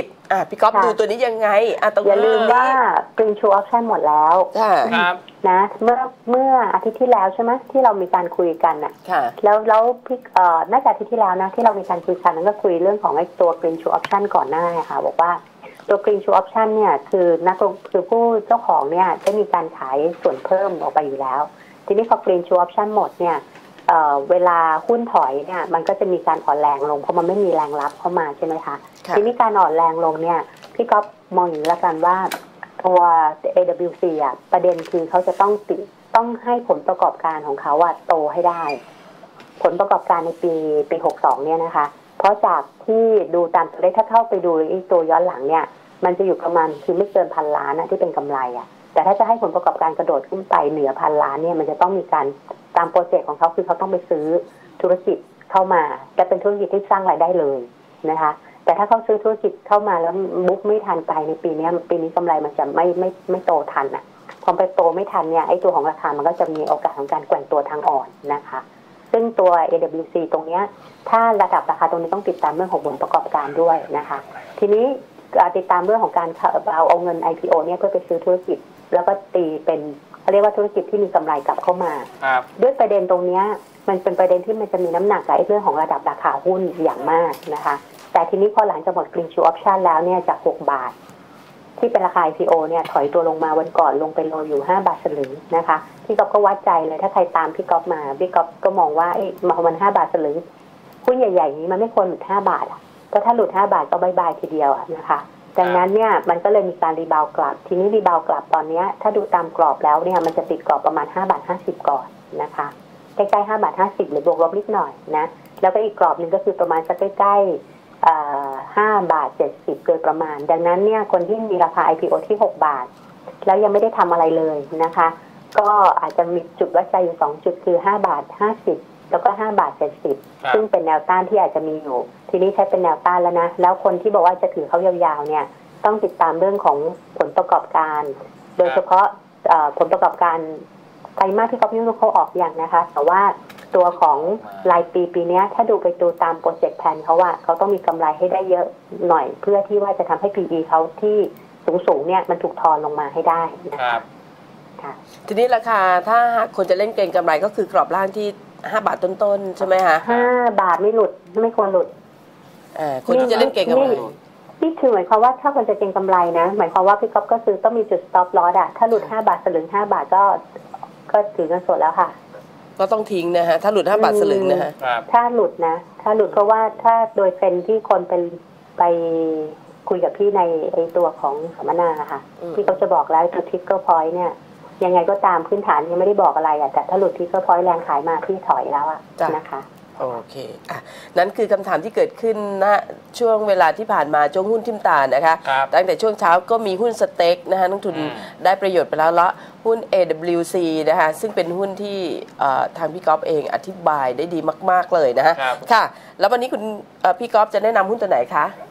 50พี่ก๊อฟดูตัวนี้ยังไงอย่าลืมว่า Green True Option หมดแล้วนะเมื่ออาทิตย์ที่แล้วใช่ไหมที่เรามีการคุยกันน่ะแล้วพี่น่าจะอาทิตย์ที่แล้วนะที่เรามีการคุยกันนั้นก็คุยเรื่องของไอ้ตัว Green True Option ก่อนหน้าค่ะบอกว่าตัว Green True Option เนี่ยคือผู้เจ้าของเนี่ยได้มีการขายส่วนเพิ่มออกไปอยู่แล้วทีนี้พอ Green True Option หมดเนี่ยเวลาหุ้นถอยเนี่ยมันก็จะมีการอ่อนแรงลงเพราะมันไม่มีแรงรับเข้ามาใช่ไหมคะทีนี้การอ่อนแรงลงเนี่ยพี่ก๊อฟมองอย่างนี้ละกันว่าตัว AWC ประเด็นคือเขาจะต้องให้ผลประกอบการของเขาโตให้ได้ผลประกอบการในปี62เนี่ยนะคะเพราะจากที่ดูตามตัวเลขถ้าเข้าไปดูตัวย้อนหลังเนี่ยมันจะอยู่ประมาณคือไม่เกิน1,000 ล้านที่เป็นกำไรแต่ถ้าจะให้ผลประกอบการกระโดดขึ้นไปเหนือ1,000 ล้านเนี่ยมันจะต้องมีการตามโปรเจกต์ของเขาคือเขาต้องไปซื้อธุรกิจเข้ามาแต่เป็นธุรกิจที่สร้างรายได้เลยนะคะแต่ถ้าเขาซื้อธุรกิจเข้ามาแล้วบุ๊กไม่ทันไปในปีนี้กำไรมันจะไม่โตทันพอไปโตไม่ทันเนี่ยไอ้ตัวของราคามันก็จะมีโอกาสของการแกว่งตัวทางอ่อนนะคะซึ่งตัว AWC ตรงนี้ถ้าระดับราคาตรงนี้ต้องติดตามเรื่องของผลประกอบการด้วยนะคะทีนี้ติดตามเรื่องของการเอาเงิน IPO เนี่ยเพื่อไปซื้อธุรกิจแล้วก็ตีเป็นเรียกว่าธุรกิจที่มีกำไรกลับเข้ามาด้วยประเด็นตรงนี้มันเป็นประเด็นที่มันจะมีน้ำหนักกับเรื่องของระดับราคาหุ้นอย่างมากนะคะแต่ทีนี้พอหลังจากหมด Green True Option แล้วเนี่ยจาก6 บาทที่เป็นราคา IPO เนี่ยถอยตัวลงมาวันก่อนลงไปโลอยู่5 บาทสลึงนะคะพี่ก๊อฟก็วัดใจเลยถ้าใครตามพี่ก๊อฟมาพี่ก๊อฟก็มองว่ามัน5 บาทสลึงหุ้นใหญ่ๆนี้มันไม่ควรหลุด5 บาทเพราะถ้าหลุด5 บาทก็บายบายทีเดียวนะคะดังนั้นเนี่ยมันก็เลยมีการรีบาวกลับทีนี้รีบาวกลับตอนนี้ถ้าดูตามกรอบแล้วเนี่ยมันจะติดกรอบประมาณ5 บาท 50ก่อนนะคะใกล้ๆ5 บาท 50หรือบวกลบนิดหน่อยนะแล้วก็อีกกรอบนึงก็คือประมาณสักใกล้ๆ5 บาท 70โดยประมาณดังนั้นเนี่ยคนที่มีราคา IPO ที่6 บาทแล้วยังไม่ได้ทำอะไรเลยนะคะก็อาจจะมีจุดวัดใจอยู่2จุดคือ5 บาท 50แล้วก็5 บาท 70ซึ่งเป็นแนวต้านที่อาจจะมีอยู่ทีนี้ใช้เป็นแนวต้านแล้วนะแล้วคนที่บอกว่าจะถือเขายาวๆเนี่ยต้องติดตามเรื่องของผลประกอบการโดยเฉพาะผลประกอบการไตรมาสที่เขาพิจารณาเขาออกอย่างนะคะแต่ว่าตัวของรายปีนี้ถ้าดูตามโปรเจกต์แพลนเขาต้องมีกำไรให้ได้เยอะหน่อยเพื่อที่ว่าจะทำให้ PE เขาที่สูงเนี่ยมันถูกทอนลงมาให้ได้นะคะทีนี้ราคาถ้าคนจะเล่นเก็งกำไรก็คือกรอบล่างที่5 บาทต้นๆใช่ไหมคะ 5 บาทไม่หลุดไม่ควรหลุดคนที่จะเล่นเก็งกำไรนี่คือหมายความว่าถ้าคนจะเก็งกำไรนะหมายความว่าพี่ก๊อฟก็คือต้องมีจุด stop loss ถ้าหลุด5 บาทสลึง5 บาทก็ถือเงินสดแล้วค่ะก็ต้องทิ้งนะฮะถ้าหลุด5 บาทสลึงนะฮะถ้าหลุดนะถ้าหลุดเพราะว่าถ้าโดยเทรนที่คนไปคุยกับพี่ในไอตัวของสัมมนาค่ะพี่เขาจะบอกแล้วตัว trigger point เนี่ยยังไงก็ตามพื้นฐานยังไม่ได้บอกอะไรแต่ถ้าหลุด trigger point แรงขายมาพี่ถอยแล้วนะคะโอเคนั่นคือคำถามที่เกิดขึ้นนะช่วงเวลาที่ผ่านมาช่วงหุ้นทิมตานะคะตั้งแต่ช่วงเช้าก็มีหุ้นสเต็กนะคะนักทุนได้ประโยชน์ไปแล้วละหุ้น AWC นะคะซึ่งเป็นหุ้นที่ทางพี่ก๊อฟเองอธิบายได้ดีมากๆเลยนะค่ะแล้ววันนี้คุณพี่ก๊อฟจะแนะนำหุ้นตัวไหนคะ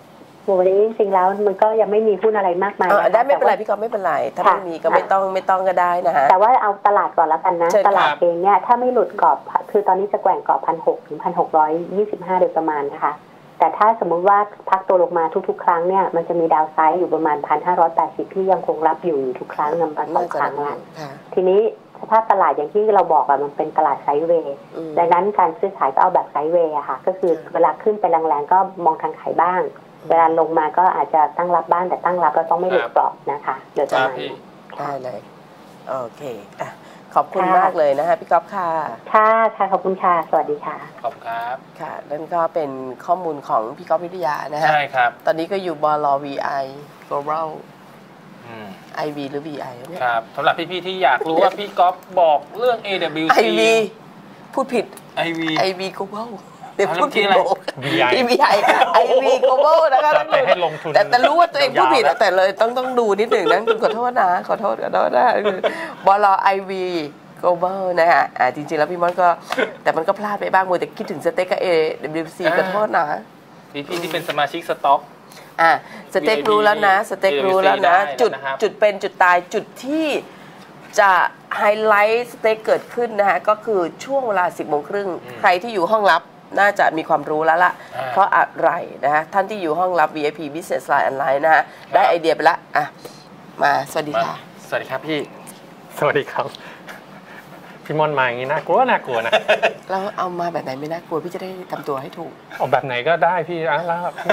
วันนี้จริงๆแล้วมันก็ยังไม่มีหุ้นอะไรมากมายได้ไม่เป็นไรพี่ก๊อฟไม่เป็นไรถ้าไม่มีก็ไม่ต้องก็ได้นะฮะแต่ว่าเอาตลาดก่อนแล้วกันนะตลาดเองเนี่ยถ้าไม่หลุดกรอบคือตอนนี้จะแกว่งกรอบ1,600 ถึง 1,625 โดยประมาณนะคะแต่ถ้าสมมุติว่าพักตัวลงมาทุกๆครั้งเนี่ยมันจะมีดาวไซด์อยู่ประมาณ 1,580 ที่ยังคงรับอยู่ทุกครั้งนำมา2ครั้งละทีนี้สภาพตลาดอย่างที่เราบอกอะมันเป็นตลาดไซด์เวย์ดังนั้นการซื้อขายก็เอาแบบไซด์เวย์อะค่ะก็คือเวลาขึ้นไปแรงๆก็มองทางขายบ้างเวลาลงมาก็อาจจะตั้งรับบ้างแต่ตั้งรับก็ต้องไม่หลุดกรอบนะคะเดี๋ยวจะมาได้เลยโอเคขอบคุณมากเลยนะคะพี่ก๊อฟค่ะค่ะขอบคุณค่ะสวัสดีค่ะขอบครับค่ะนั่นก็เป็นข้อมูลของพี่ก๊อฟวิทยานะฮะใช่ครับตอนนี้ก็อยู่บล. VI Global IV หรือ VI เนี่ยครับสำหรับพี่ๆที่อยากรู้ว่าพี่ก๊อฟบอกเรื่อง AWC IV พูดผิด IV Global เดี๋ยวพูดผิดโบก VI IV Global นะคะแต่รู้ว่าตัวเองพูดผิดแต่เลยต้องดูนิดหนึ่งนะขอโทษนะขอโทษนะคือบล. IV Global นะฮะจริงๆแล้วพี่มอนก็แต่มันก็พลาดไปบ้างมัวแต่คิดถึงสเต็กกับ AWC ขอโทษนะพี่ที่เป็นสมาชิกสต็อกสเต็กรู้แล้วนะสเต็กรู้แล้วนะจุดเป็นจุดตายจุดที่จะไฮไลท์สเต็กเกิดขึ้นนะฮะก็คือช่วงเวลา 10:30 น.ใครที่อยู่ห้องลับน่าจะมีความรู้แล้วล่ะเพราะอะไรนะฮะท่านที่อยู่ห้องลับ VIP Business Line Online นะฮะได้ไอเดียไปละมาสวัสดีค่ะสวัสดีครับพี่สวัสดีครับพี่มอนมาอย่างนี้น่ากลัวนะเราเอามาแบบไหนไม่น่ากลัวพี่จะได้ทำตัวให้ถูกเอาแบบไหนก็ได้พี่แล้วพี่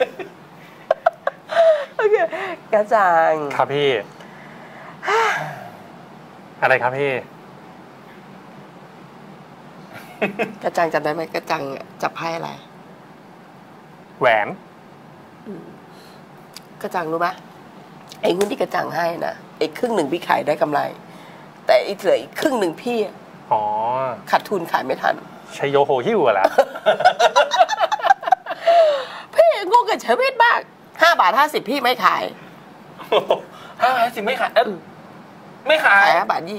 โอเคกระจังครับพี่อะไรครับพี่กระจังจำได้ไหมกระจังจับไพ่อะไรแหวนกระจังรู้ไหมไอ้หุ้นที่กระจังให้นะไอ้ครึ่งหนึ่งพี่ขายได้กำไรแต่อีกเหลืออีกครึ่งหนึ่งพี่ขาดทุนขายไม่ทันชัยโยโหหิ้วอะล่ะพี่งงกับชีวิตมาก5.50 พี่ไม่ขาย 5.50ไม่ขายไม่ขาย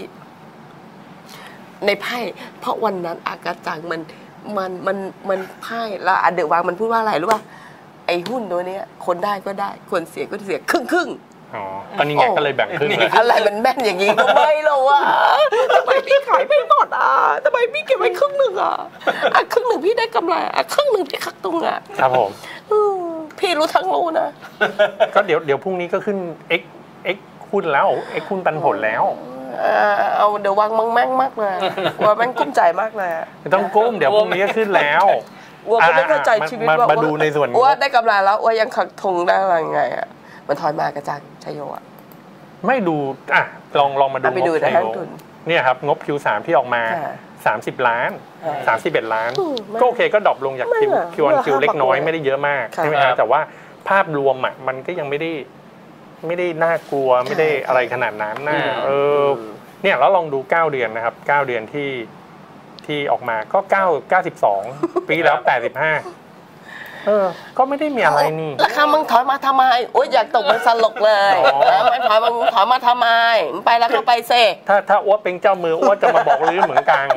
5.20ในไพ่เพราะวันนั้นอากาจังมันไพ่แล้วเดอะวางมันพูดว่าอะไรรู้ป่ะไอ้หุ้นตัวนี้คนได้ก็ได้คนเสียก็เสียครึ่งก็นี่ไงก็เลยแบ่งครึ่งอะไรมันแม่นอย่างนี้ทำไมเราทำไมพี่ขายไม่หมดทำไมพี่เก็บไว้ครึ่งหนึ่งครึ่งหนึ่งพี่ได้กำไรครึ่งหนึ่งพี่คักตุงครับผมพี่รู้ทั้งรู้นะก็เดี๋ยวพรุ่งนี้ก็ขึ้น X หุ้นแล้ว X หุ้นปันผลแล้วเอาเดี๋ยววางมังแม่งมากเลยว่าแม่งกุ้มใจมากเลยไม่ต้องกุ้มเดี๋ยวพรุ่งนี้ก็ขึ้นแล้วว่าไม่เข้าใจชีวิตว่ามาดูในส่วนว่าได้กำไรแล้วว่ายังคักตุงได้ยังไงมันถอยมากระจังชัยโยไม่ดูลองมาดูงบชัยโยเนี่ยครับงบ Q3 ที่ออกมา30 ล้าน31 ล้านก็โอเคก็ดรอปลงจาก Q1Q เล็กน้อยไม่ได้เยอะมากใช่ไหมครับแต่ว่าภาพรวมมันก็ยังไม่ได้น่ากลัวไม่ได้อะไรขนาดนั้นเนี่ยแล้วลองดู9 เดือนนะครับ9 เดือนที่ออกมาก็92ปีแล้ว85ก็ไม่ได้มีอะไรนี่ราคามึงถอยมาทำไมโอ๊ยอยากตกมันสลกเลยมันถอยมาทำไมไปแล้วก็ไปเซ่ถ้าอ้วเป็นเจ้ามืออ้วจะมาบอกลื้อเหมือนกัน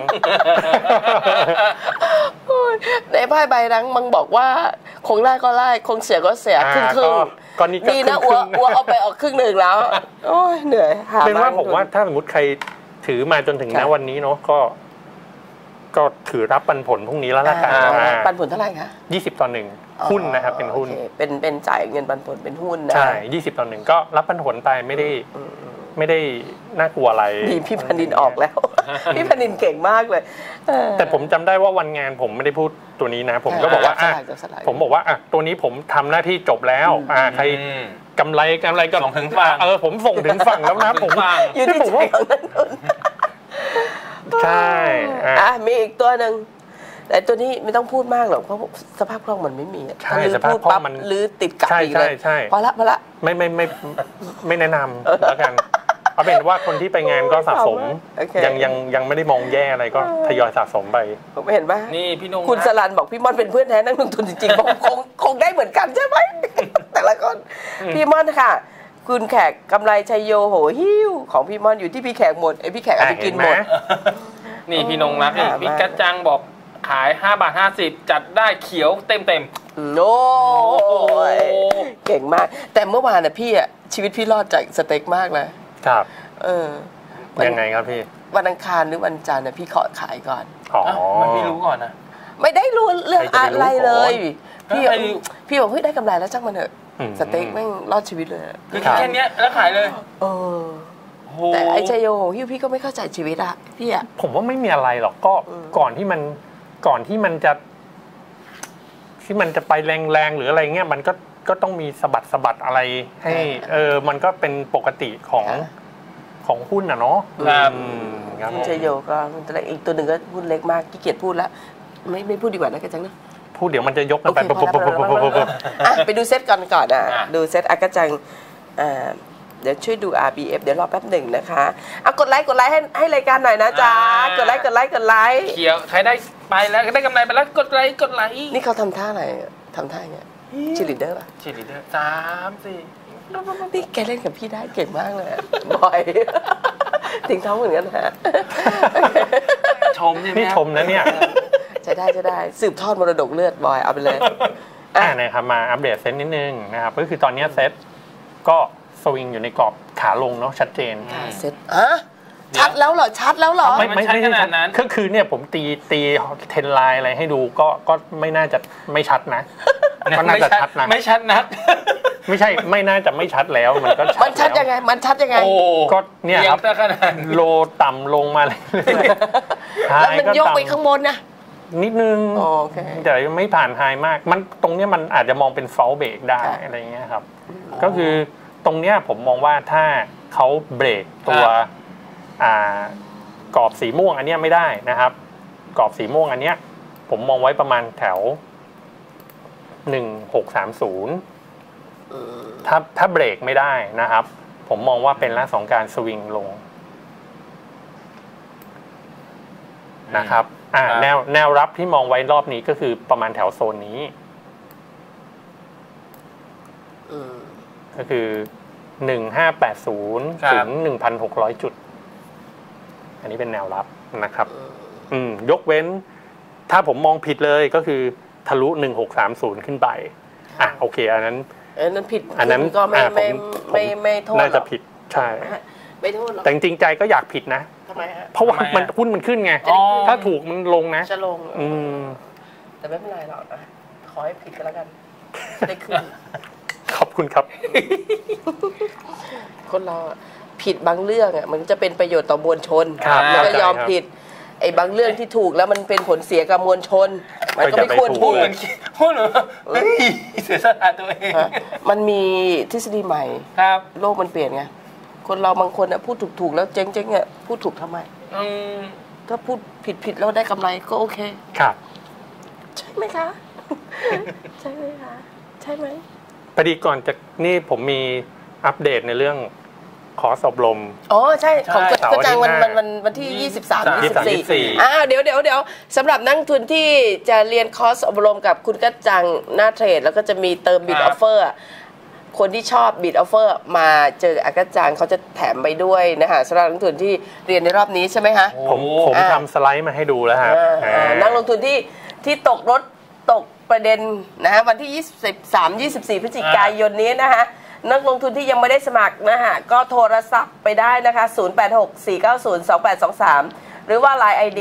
ในไพ่ใบนั้นมึงบอกว่าคงได้ก็ได้คงเสียก็เสียครึ่งนี่นะอ้วเอาไปออกครึ่งหนึ่งแล้วโอ้ยเหนื่อยเป็นว่าผมว่าถ้าสมมติใครถือมาจนถึงณวันนี้เนาะก็ถือรับปันผลพรุ่งนี้แล้วละกันปันผลเท่าไหร่คะ 20:1หุ้นนะครับเป็นหุ้นเป็นจ่ายเงินปันผลเป็นหุ้นนะใช่20:1ก็รับปันผลไปไม่ได้น่ากลัวอะไรดีพี่พนินออกแล้วพี่พนินเก่งมากเลยแต่ผมจำได้ว่าวันงานผมไม่ได้พูดตัวนี้นะผมก็บอกว่าผมบอกว่าตัวนี้ผมทำหน้าที่จบแล้วใครกำไรก็ส่งถึงฝั่งผมส่งถึงฝั่งแล้วนะผมอยู่ที่ใจของนักลงทุนใช่มีอีกตัวหนึ่งแต่ตัวนี้ไม่ต้องพูดมากหรอกเพราะสภาพคล่องมันไม่มีถ้าลือพูดปั๊บหรือติดกับอีกเลยพอละไม่แนะนำแล้วกันเอาเป็นว่าคนที่ไปงานก็สะสมยังไม่ได้มองแย่อะไรก็ทยอยสะสมไปผมเห็นไหมนี่พี่นงคุณสลันบอกพี่ม่อนเป็นเพื่อนแท้นักลงทุนจริงๆคงได้เหมือนกันใช่ไหมแต่ละคนพี่ม่อนค่ะคุณแขกกำไรชัยโยโหหิ้วของพี่ม่อนอยู่ที่พี่แขกหมดไอพี่แขกเอาไปกินหมดนี่พี่นงรักพี่กระจังบอกขาย5 บาท 50จัดได้เขียวเต็มโอ้ยเก่งมากแต่เมื่อวานน่ะพี่อะชีวิตพี่รอดจากสเต็กมากเลยครับยังไงครับพี่วันอังคารหรือวันจันทร์นะพี่ขอขายก่อนมันพี่รู้ก่อนนะไม่ได้รู้เรื่องอะไรเลยพี่บอกเฮ้ยได้กำไรแล้วช่างมันเถอะสเต็กแม่งรอดชีวิตเลยคือแค่นี้แล้วขายเลยแต่ไอ้ชัยโยของพี่ก็ไม่เข้าใจชีวิตอะพี่อะผมว่าไม่มีอะไรหรอกก็ก่อนที่มันจะไปแรงๆหรืออะไรเงี้ยมันก็ต้องมีสะบัดอะไรให้มันก็เป็นปกติของหุ้นอ่ะเนาะคุณชัยโยก็หุ้นตัวเล็กอีกตัวหนึ่งก็หุ้นเล็กมากขี้เกียจพูดแล้วไม่พูดดีกว่านะกันจังนะพูดเดี๋ยวมันจะยกกันไปไปดูเซตก่อนดูเซตอากาจังเดี๋ยวช่วยดู RBF เดี๋ยวรอแป๊บหนึ่งนะคะกดไลค์ให้รายการหน่อยนะจ๊ะกดไลค์เขียวใครได้ไปแล้วได้กำไรไปแล้วกดไลค์นี่เขาทำท่าอะไรทำท่าอย่างเงี้ยชีลีดเดอร์ป่ะชีลีดเดอร์3 4 นี่แกเล่นกับพี่ได้เก่งมากเลยบ่อยติงท้องเหมือนกันฮะชมใช่ไหมนี่ชมนะเนี่ยจะได้สืบทอดมรดกเลือดบอยเอาไปเลยนะครับมาอัปเดตเซ็ตนิดนึงนะครับก็คือตอนนี้เซ็ตก็สวิงอยู่ในกรอบขาลงเนาะชัดเจนเซ็ตชัดแล้วเหรอไม่ใช่ขนาดนั้นคือเนี่ยผมตีเทนไลน์อะไรให้ดูก็ไม่น่าจะไม่ชัดนะก็น่าจะชัดนะไม่ชัดนะไม่ใช่ไม่น่าจะไม่ชัดแล้วมันชัดยังไงก็เนี่ยครับโลต่ำลงมาเลยแล้วมันยกไปข้างบนนะนิดนึงแต่ไม่ผ่านไฮมากมันตรงนี้มันอาจจะมองเป็นฟอลเบรกได้อะไรเงี้ยครับก็คือตรงเนี้ยผมมองว่าถ้าเขาเบรกตัวกรอบสีม่วงอันเนี้ยไม่ได้นะครับกรอบสีม่วงอันเนี้ยผมมองไว้ประมาณแถว1630ถ้าเบรกไม่ได้นะครับผมมองว่าเป็นลักษณะของการสวิงลงนะครับแนวรับที่มองไว้รอบนี้ก็คือประมาณแถวโซนนี้ก็คือ1580ถึง 1,600 จุดอันนี้เป็นแนวรับนะครับยกเว้นถ้าผมมองผิดเลยก็คือทะลุ1630ขึ้นไปโอเคอันนั้นผิดอันนั้นก็ไม่โทษน่าจะผิดใช่ไม่โทษหรอกแต่จริงใจก็อยากผิดนะทำไมฮะเพราะว่ามันหุ้นมันขึ้นไงถ้าถูกมันลงนะจะลงแต่ไม่เป็นไรหรอกขอให้ผิดก็แล้วกันได้ขึ้นขอบคุณครับคนเราผิดบางเรื่องมันจะเป็นประโยชน์ต่อมวลชนแล้วก็ยอมผิดไอ้บางเรื่องที่ถูกแล้วมันเป็นผลเสียกับมวลชนมันก็ไม่ควรพูดหรือเสียสละตัวเองมันมีทฤษฎีใหม่โลกมันเปลี่ยนไงคนเราบางคนพูดถูกแล้วเจ๊งพูดถูกทำไมถ้าพูดผิดแล้วได้กำไรก็โอเคครับใช่ไหมคะใช่ไหมคะใช่ไหมพอดีก่อนจากนี่ผมมีอัปเดตในเรื่องขออบรมใช่ของกระจังวันที่23-24เดี๋ยวสำหรับนักทุนที่จะเรียนคอร์สอบรมกับคุณกระจังหน้าเทรดแล้วก็จะมีเติมบิดออฟเฟอร์คนที่ชอบบิดออฟเฟอร์มาเจออากาจังเขาจะแถมไปด้วยนะคะสำหรับนักลงทุนที่เรียนในรอบนี้ใช่ไหมคะผมทำสไลด์มาให้ดูแล้วครับนักลงทุนที่ตกประเด็นนะฮะวันที่23-24 พฤศจิกายนนี้นะคะนักลงทุนที่ยังไม่ได้สมัครนะฮะก็โทรศัพท์ไปได้นะคะ0864902823หรือว่า Line ID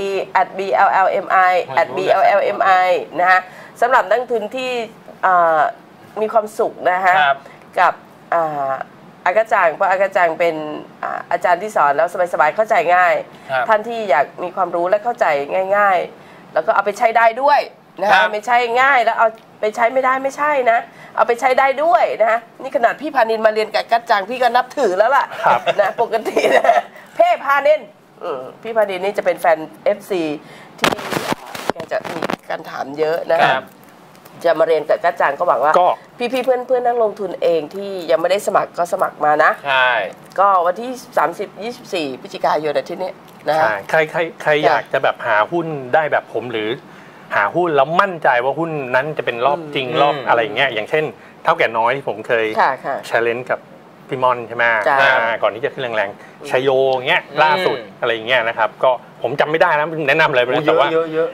@BLLMI นะฮะสำหรับนักลงทุนที่มีความสุขนะฮะกับอากาจังเพราะอากาจังเป็นอาจารย์ที่สอนแล้วสบายๆเข้าใจง่ายท่านที่อยากมีความรู้และเข้าใจง่ายๆแล้วก็เอาไปใช้ได้ด้วยนะฮะไม่ใช่ง่ายแล้วเอาไปใช้ไม่ได้ไม่ใช่นะเอาไปใช้ได้ด้วยนะนี่ขนาดพี่พานินมาเรียนกับกัจจังพี่ก็นับถือแล้วล่ะนะปกตินะเพ่พานินพี่พานินนี่จะเป็นแฟน FC ที่แกจะมีการถามเยอะนะครับจะมาเรียนกับกัจจังก็หวังว่าพี่เพื่อนนักลงทุนเองที่ยังไม่ได้สมัครก็สมัครมานะใช่ก็วันที่30-24 พฤศจิกายนที่นี้นะใครอยากจะแบบหาหุ้นได้แบบผมหรือหาหุ้นแล้วมั่นใจว่าหุ้นนั้นจะเป็นรอบจริงรอบอะไรเงี้ยอย่างเช่นเท่าแก่น้อยที่ผมเคยแชร์เลนกับพี่มอนใช่ไหมก่อนที่จะขึ้นแรงๆชัยโยเงี้ยล่าสุดอะไรเงี้ยนะครับก็ผมจำไม่ได้นะแนะนำเลยแต่ว่า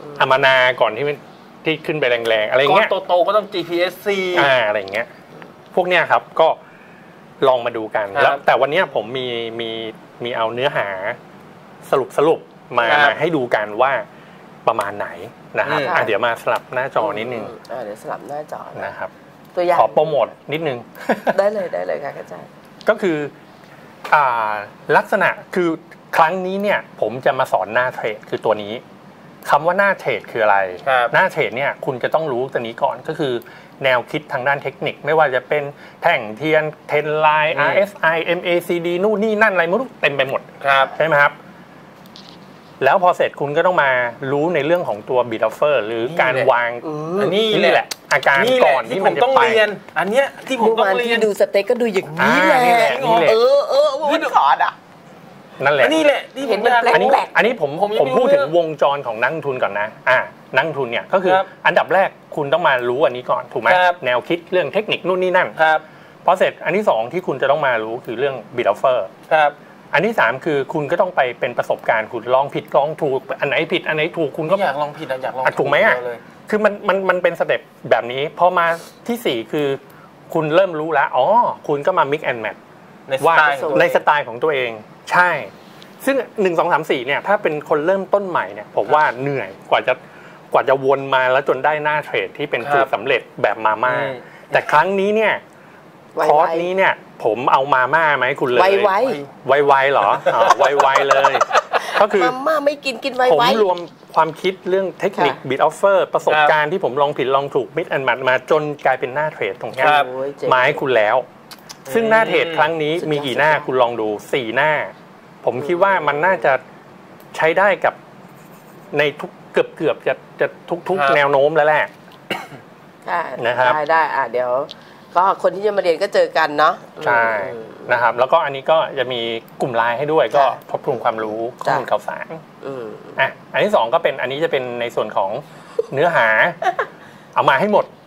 อามานาก่อนที่ขึ้นไปแรงๆอะไรเงี้ยโตก็ต้อง GPSC อะไรเงี้ยพวกเนี้ยครับก็ลองมาดูกันแล้วแต่วันนี้ผมมีเอาเนื้อหาสรุปมาให้ดูกันว่าประมาณไหนนะครับเดี๋ยวมาสลับหน้าจอนิดนึงเดี๋ยวสลับหน้าจอนะครับตัวอย่างขอโปรโมทนิดนึงได้เลยค่ะอาจารย์ก็คือลักษณะคือครั้งนี้เนี่ยผมจะมาสอนหน้าเทรดคือตัวนี้คำว่าหน้าเทรดคืออะไรหน้าเทรดเนี่ยคุณจะต้องรู้ตัวนี้ก่อนก็คือแนวคิดทางด้านเทคนิคไม่ว่าจะเป็นแท่งเทียนเทรนไลน์ RSI MACD นู่นนี่นั่นอะไรไม่รู้เต็มไปหมดใช่ไหมครับแล้วพอเสร็จคุณก็ต้องมารู้ในเรื่องของตัว bid offer หรือการวางนี่แหละอาการก่อนที่มันจะไปอันเนี้ยที่ผมต้องเรียนดูสเต็กก็ดูอย่างนี้แหละวันขอดอ่ะนั่นแหละนี่แหละที่เห็นมันแปลกอันนี้ผมพูดถึงวงจรของนักลงทุนก่อนนะนักลงทุนเนี่ยก็คืออันดับแรกคุณต้องมารู้อันนี้ก่อนถูกไหมแนวคิดเรื่องเทคนิคนู่นนี่นั่นพอเสร็จอันที่2ที่คุณจะต้องมารู้คือเรื่อง bid offer อันที่3คือคุณก็ต้องไปเป็นประสบการณ์คุณลองผิดลองถูกอันไหนผิดอันไหนถูกคุณก็อยากลองผิดอยากลองถูกไหมคือมันเป็นสเต็ปแบบนี้พอมาที่4คือคุณเริ่มรู้แล้วคุณก็มา mix and match ว่าในสไตล์ของตัวเองใช่ซึ่ง1 2 3 4เนี่ยถ้าเป็นคนเริ่มต้นใหม่เนี่ยผมว่าเหนื่อยกว่าจะวนมาแล้วจนได้หน้าเทรดที่เป็นสูตรสำเร็จแบบมาม่าแต่ครั้งนี้เนี่ยคอร์สนี้เนี่ยผมเอามาม่ามาให้คุณเลยไวเหรอไวเลยก็คือมาม่าไม่กินไวผมรวมความคิดเรื่องเทคนิค bid offer ประสบการณ์ที่ผมลองผิดลองถูก mix and match มาจนกลายเป็นหน้าเทรดตรงนี้มาให้คุณแล้วซึ่งหน้าเทรดครั้งนี้มีกี่หน้าคุณลองดู4หน้าผมคิดว่ามันน่าจะใช้ได้กับในทุกเกือบจะทุกแนวโน้มแล้วแหละนะครับได้เดี๋ยวก็คนที่จะมาเรียนก็เจอกันเนาะใช่นะครับแล้วก็อันนี้ก็จะมีกลุ่มไลน์ให้ด้วยก็ทบทวนความรู้ข้อมูลข่าวสารอันที่2ก็เป็นอันนี้จะเป็นในส่วนของเนื้อหาเอามาให้หมด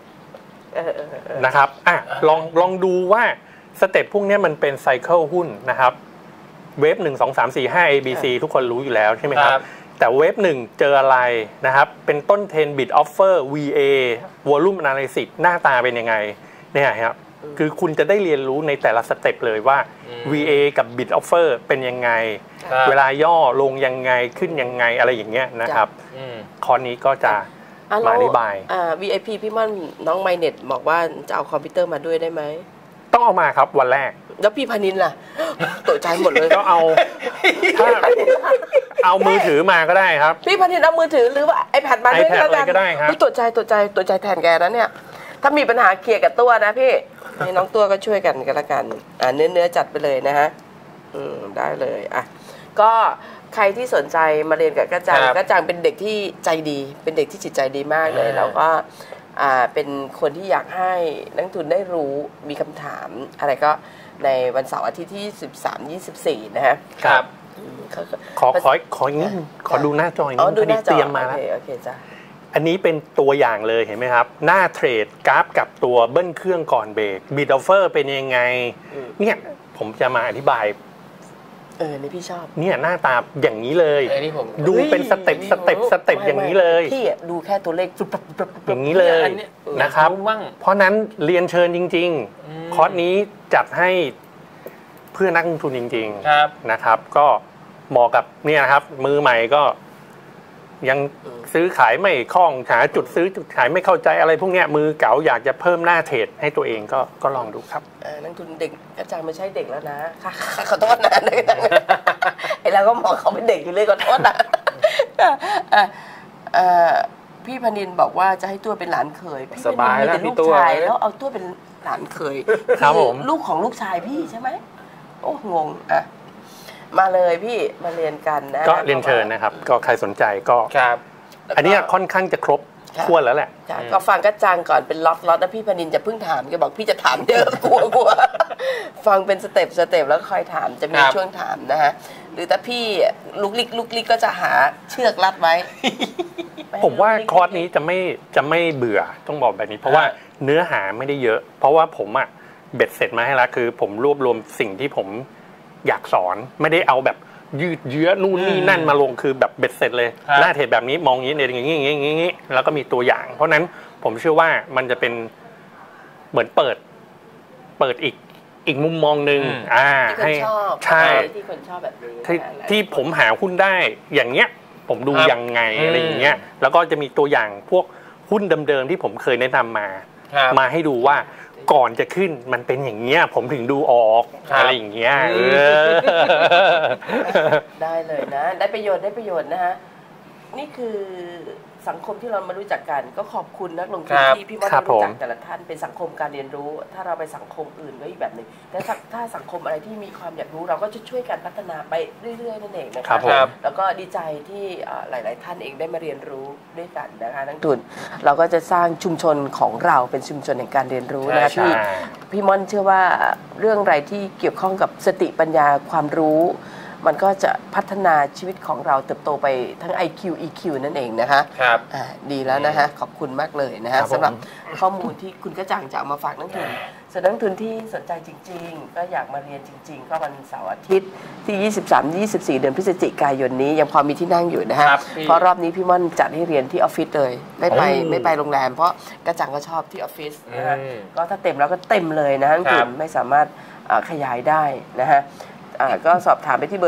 นะครับลองดูว่าสเต็ปพวกนี้มันเป็นไซเคิลหุ้นนะครับเวฟ1 2 3 4 5 ABC ทุกคนรู้อยู่แล้วใช่ไหมครับแต่เวฟ1เจออะไรนะครับเป็นต้นเทรน bid offer VA volume analysis หน้าตาเป็นยังไงเนี่ยครับคือคุณจะได้เรียนรู้ในแต่ละสเต็ปเลยว่า VA กับ bid offer เป็นยังไงเวลาย่อลงยังไงขึ้นยังไงอะไรอย่างเงี้ยนะครับคอร์สนี้ก็จะมาอธิบาย VIP พี่ม่อนน้องไมเน็ตบอกว่าจะเอาคอมพิวเตอร์มาด้วยได้ไหมต้องเอามาครับวันแรกแล้วพี่พานินล่ะตกใจหมดเลยก็เอามือถือมาก็ได้ครับพี่พานินเอามือถือหรือว่า iPad มาด้วยก็ได้ครับตกใจแทนแกนะเนี่ยถ้ามีปัญหาเคลียร์กับตัวนะพี่ให้น้องตัวก็ช่วยกันละกันเนื้อจัดไปเลยนะฮะได้เลยก็ใครที่สนใจมาเรียนกับกระจังเป็นเด็กที่ใจดีเป็นเด็กที่จิตใจดีมากเลยแล้วก็เป็นคนที่อยากให้นักทุนได้รู้มีคำถามอะไรก็ในวันเสาร์อาทิตย์ที่13-24นะฮะครับขออย่างนี้ขอดูหน้าจออย่างนี้เตรียมมาแล้วโอเคจ้ะอันนี้เป็นตัวอย่างเลยเห็นไหมครับหน้าเทรดกราฟกับตัวเบิ้ลเครื่องก่อนเบรก bid offer เป็นยังไงเนี่ยผมจะมาอธิบายนี่พี่ชอบเนี่ยหน้าตาอย่างนี้เลยดูเป็นสเต็ปอย่างนี้เลยพี่ดูแค่ตัวเลขอย่างนี้เลยนะครับเพราะนั้นเรียนเชิญจริงๆคอร์สนี้จัดให้เพื่อนักลงทุนจริงๆนะครับก็เหมาะกับเนี่ยนะครับมือใหม่ก็ยังซื้อขายไม่คล่องหาจุดซื้อจุดขายไม่เข้าใจอะไรพวกเนี้ยมือเก๋าอยากจะเพิ่มหน้าเทรดให้ตัวเองก็ลองดูครับนักทุนเด็กอาจารย์ไม่ใช่เด็กแล้วนะค่ะขอโทษนะไอ้เราก็มองเขาเป็นเด็กอยู่เลยขอโทษนะพี่พนินบอกว่าจะให้ตัวเป็นหลานเขยพี่พนินมีแต่ลูกชายแล้วเอาตัวเป็นหลานเขยครับผมลูกของลูกชายพี่ใช่ไหมโอ้งงมาเลยพี่มาเรียนกันนะก็เรียนเชิญนะครับก็ใครสนใจก็อันนี้ค่อนข้างจะครบถ้วนแล้วแหละก็ฟังกระจังก่อนเป็นล็อตนะพี่พนินจะเพิ่งถามแกบอกพี่จะถามเยอะกลัวฟังเป็นสเต็ปแล้วค่อยถามจะมีช่วงถามนะฮะหรือถ้าพี่ลุกลิกก็จะหาเชือกรัดไว้ผมว่าคอร์สนี้จะไม่เบื่อต้องบอกแบบนี้เพราะว่าเนื้อหาไม่ได้เยอะเพราะว่าผมเบ็ดเสร็จมาให้แล้วคือผมรวบรวมสิ่งที่ผมอยากสอนไม่ได้เอาแบบยืดเยื้อนู่นนี่นั่นมาลงคือแบบเบ็ดเสร็จเลยหน้าเทรดแบบนี้มองอย่างนี้เนี่ยอย่างนี้แล้วก็มีตัวอย่างเพราะนั้นผมเชื่อว่ามันจะเป็นเหมือนเปิดอีกมุมมองหนึ่งให้ใช่ที่คนชอบแบบนี้ที่ผมหาหุ้นได้อย่างเงี้ยผมดูยังไงอะไรอย่างเงี้ยแล้วก็จะมีตัวอย่างพวกหุ้นเดิมๆที่ผมเคยแนะนำมาให้ดูว่าก่อนจะขึ้นมันเป็นอย่างเงี้ยผมถึงดูออกอะไรอย่างเงี้ยได้เลยนะได้ประโยชน์นะฮะนี่คือสังคมที่เรามารู้จักกันก็ขอบคุณนักลงทุนที่พี่ว่ารู้จักแต่ละท่านเป็นสังคมการเรียนรู้ถ้าเราไปสังคมอื่นก็อีกแบบหนึ่งแต่ถ้าสังคมอะไรที่มีความอยากรู้เราก็จะช่วยกันพัฒนาไปเรื่อยๆนั่นเองนะคะแล้วก็ดีใจที่หลายๆท่านเองได้มาเรียนรู้ด้วยกันนะคะนักทุนเราก็จะสร้างชุมชนของเราเป็นชุมชนแห่งการเรียนรู้นะที่พี่ม่อนเชื่อว่าเรื่องอะไรที่เกี่ยวข้องกับสติปัญญาความรู้มันก็จะพัฒนาชีวิตของเราเติบโตไปทั้ง IQ EQ นั่นเองนะคะครับดีแล้วนะฮะขอบคุณมากเลยนะฮะสำหรับข้อมูลที่คุณกระจ่างจะเอามาฝากนักทุนส่วนนักทุนที่สนใจจริงๆก็อยากมาเรียนจริงๆก็วันเสาร์อาทิตย์ที่ 23-24 เดือนพฤศจิกายนนี้ยังพอมีที่นั่งอยู่นะฮะเพราะรอบนี้พี่ม่อนจัดให้เรียนที่ออฟฟิศเลยไม่ไปโรงแรมเพราะกระจ่างก็ชอบที่ออฟฟิศนะฮะก็ถ้าเต็มแล้วก็เต็มเลยนะนักทุนไม่สามารถขยายได้นะฮะก็สอบถามไปที่เบอร์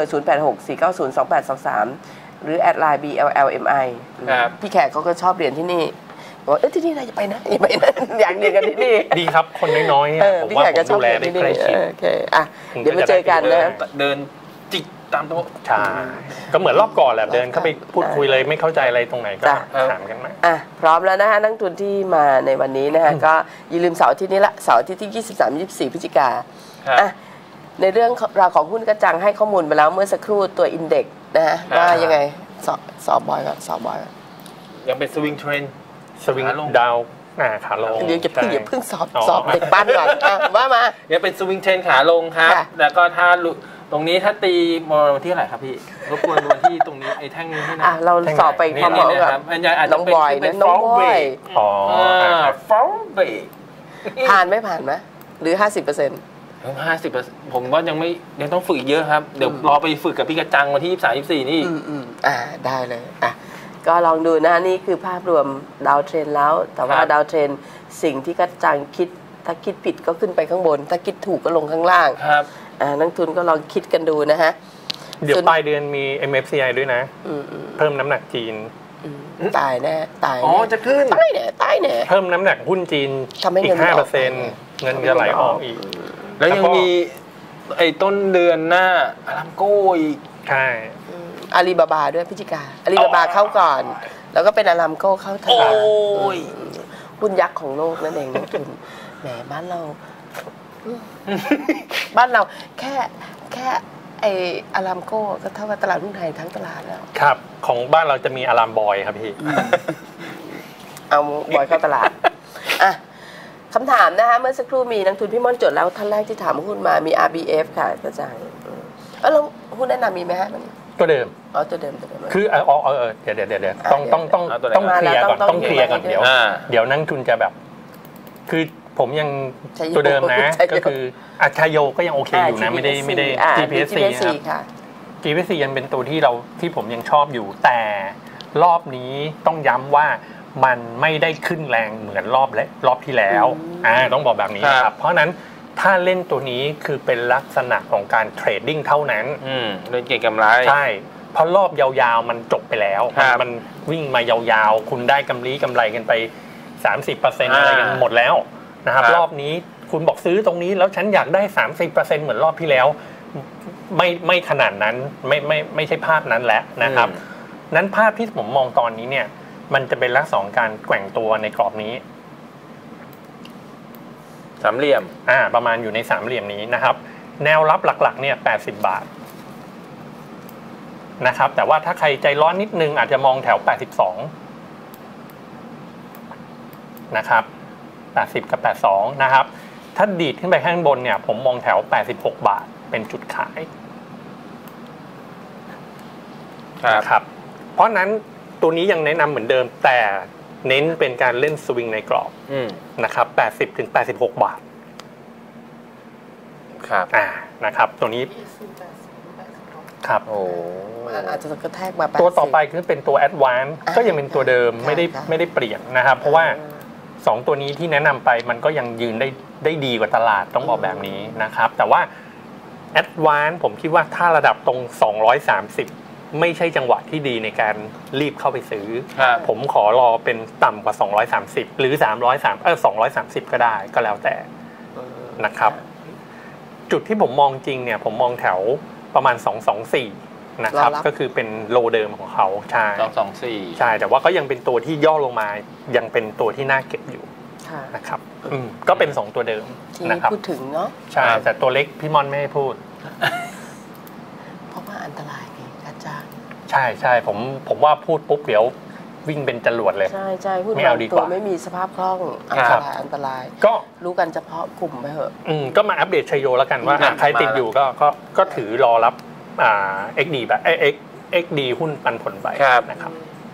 0864902823 หรือแอดไลน์ BLLMI พี่แขกเขาก็ชอบเรียนที่นี่บอกที่นี่อะไรจะไปนะอยากเรียนกันที่นี่ดีครับคนน้อยๆผมว่าผมดูแลได้ใกล้ชิดโอเคเดี๋ยวมาเจอกันนะเดินจิกตามโต๊ะใช่ก็เหมือนรอบก่อนแหละเดินเข้าไปพูดคุยเลยไม่เข้าใจอะไรตรงไหนก็ถามกันมาพร้อมแล้วนะฮะนักทุนที่มาในวันนี้นะฮะก็อย่าลืมเสาร์อาทิตย์นี้ละเสาร์อาทิตย์ที่ 23-24 พฤศจิกายนในเรื่องราวของหุ้นกระจังให้ข้อมูลไปแล้วเมื่อสักครู่ตัวอินเด็กซ์นะฮะว่ายังไงสอบบอยก่อนยังเป็นสวิงเทรนสวิงดาวขาลงเดี๋ยวอย่าเพิ่งสอบเด็กบ้านก่อนว่ามายังเป็นสวิงเทรนขาลงครับแล้วก็ถ้าตรงนี้ถ้าตีวันที่เท่าไหร่ครับพี่รบกวนวันที่ตรงนี้ไอ้แท่งนี้ให้นะเราสอบไปพร้อมๆกับน้องบอยนะน้องบอยฟอร์เบรกผ่านไหมหรือ 50%50% ผมว่ายังต้องฝึกเยอะครับเดี๋ยวรอไปฝึกกับพี่กระจังวันที่23-24นี่ได้เลยก็ลองดูนะนี่คือภาพรวมดาวเทรนแล้วแต่ว่าดาวเทรนสิ่งที่กระจังคิดถ้าคิดผิดก็ขึ้นไปข้างบนถ้าคิดถูกก็ลงข้างล่างครับนักทุนก็ลองคิดกันดูนะฮะเดี๋ยวปลายเดือนมี MFCI ด้วยนะเพิ่มน้ำหนักจีนตายแน่จะขึ้นตายแน่เพิ่มน้ำหนักหุ้นจีนอีก 5% เงินจะไหลออกอีกแล้วยังมีไอ้ต้นเดือนหน้าอารามโก้อีกใช่อาลีบาบาด้วยพฤศจิกาอาลีบาบาเข้าก่อนแล้วก็เป็นอารามโก้เข้าทันหุ้นยักษ์ของโลกนั่นเองนักทุนแหมบ้านเราแค่ไออารามโก้ก็เท่ากับตลาดหุ้นไทยทั้งตลาดแล้วครับของบ้านเราจะมีอารามบอยครับพี่เอาบอยเข้าตลาดคำถามนะคะเมื่อสักครู่มีนักทุนพี่ม่อนจดแล้วท่านแรกที่ถามหุ้นมามี RBF ค่ะกระจายแล้วหุ้นแนะนำมีไหมฮะตัวเดิมตัวเดิมคือเดี๋ยวต้องเคลียร์ก่อนเดี๋ยวนักทุนจะแบบคือผมยังตัวเดิมนะก็คือชายโยก็ยังโอเคอยู่นะไม่ได้ GPSC ครับ GPSC ยังเป็นตัวที่ผมยังชอบอยู่แต่รอบนี้ต้องย้ำว่ามันไม่ได้ขึ้นแรงเหมือนรอบที่แล้วต้องบอกแบบนี้ครับเพราะนั้นถ้าเล่นตัวนี้คือเป็นลักษณะของการเทรดดิ้งเท่านั้นเล่นเก็งกำไรใช่เพราะรอบยาวๆมันจบไปแล้วมันวิ่งมายาวๆคุณได้กำไรกันไป 30% อะไรกันหมดแล้วนะครับรอบนี้คุณบอกซื้อตรงนี้แล้วฉันอยากได้ 30% เหมือนรอบที่แล้วไม่ขนาดนั้นไม่ใช่ภาพนั้นแล้วนะครับนั้นภาพที่ผมมองตอนนี้เนี่ยมันจะเป็นลักษณะของการแกว่งตัวในกรอบนี้สามเหลี่ยมประมาณอยู่ในสามเหลี่ยมนี้นะครับแนวรับหลักๆเนี่ย80 บาทนะครับแต่ว่าถ้าใครใจร้อนนิดนึงอาจจะมองแถว82นะครับ80กับ82นะครับถ้าดีดขึ้นไปข้างบนเนี่ยผมมองแถว86 บาทเป็นจุดขายครับเพราะนั้นตัวนี้ยังแนะนำเหมือนเดิมแต่เน้นเป็นการเล่นสวิงในกรอบนะครับ80 ถึง 86 บาทครับนะครับตัวนี้ครับโอ้อาจจะกระแทกมาตัวต่อไปคือเป็นตัว Advance ก็ยังเป็นตัวเดิมไม่ได้เปลี่ยนนะครับเพราะว่า2ตัวนี้ที่แนะนำไปมันก็ยังยืนได้ดีกว่าตลาดต้องบอกแบบนี้นะครับแต่ว่า Advance ผมคิดว่าถ้าระดับตรง230ไม่ใช่จังหวะที่ดีในการรีบเข้าไปซื้อผมขอรอเป็นต่ำกว่า230หรือ230ก็ได้ก็แล้วแต่นะครับจุดที่ผมมองจริงเนี่ยผมมองแถวประมาณ224นะครับก็คือเป็นโลเดิมของเขาใช่ 224 ใช่แต่ว่าก็ยังเป็นตัวที่ย่อลงมายังเป็นตัวที่น่าเก็บอยู่นะครับก็เป็น2ตัวเดิมนะครับพูดถึงเนาะใช่แต่ตัวเล็กพี่มอนไม่ให้พูดเพราะว่าอันตรายไงอาจารย์ใช่ใช่ผมว่าพูดปุ๊บเดี๋ยววิ่งเป็นจรวดเลยใช่ใช่พูดบางตัวไม่มีสภาพคล่องอันตรายก็รู้กันเฉพาะกลุ่มไปเถอะก็มาอัปเดตชัยโยแล้วกันว่าใครติดอยู่ก็ถือรอรับXD แบบXD หุ้นปันผลไปนะครับ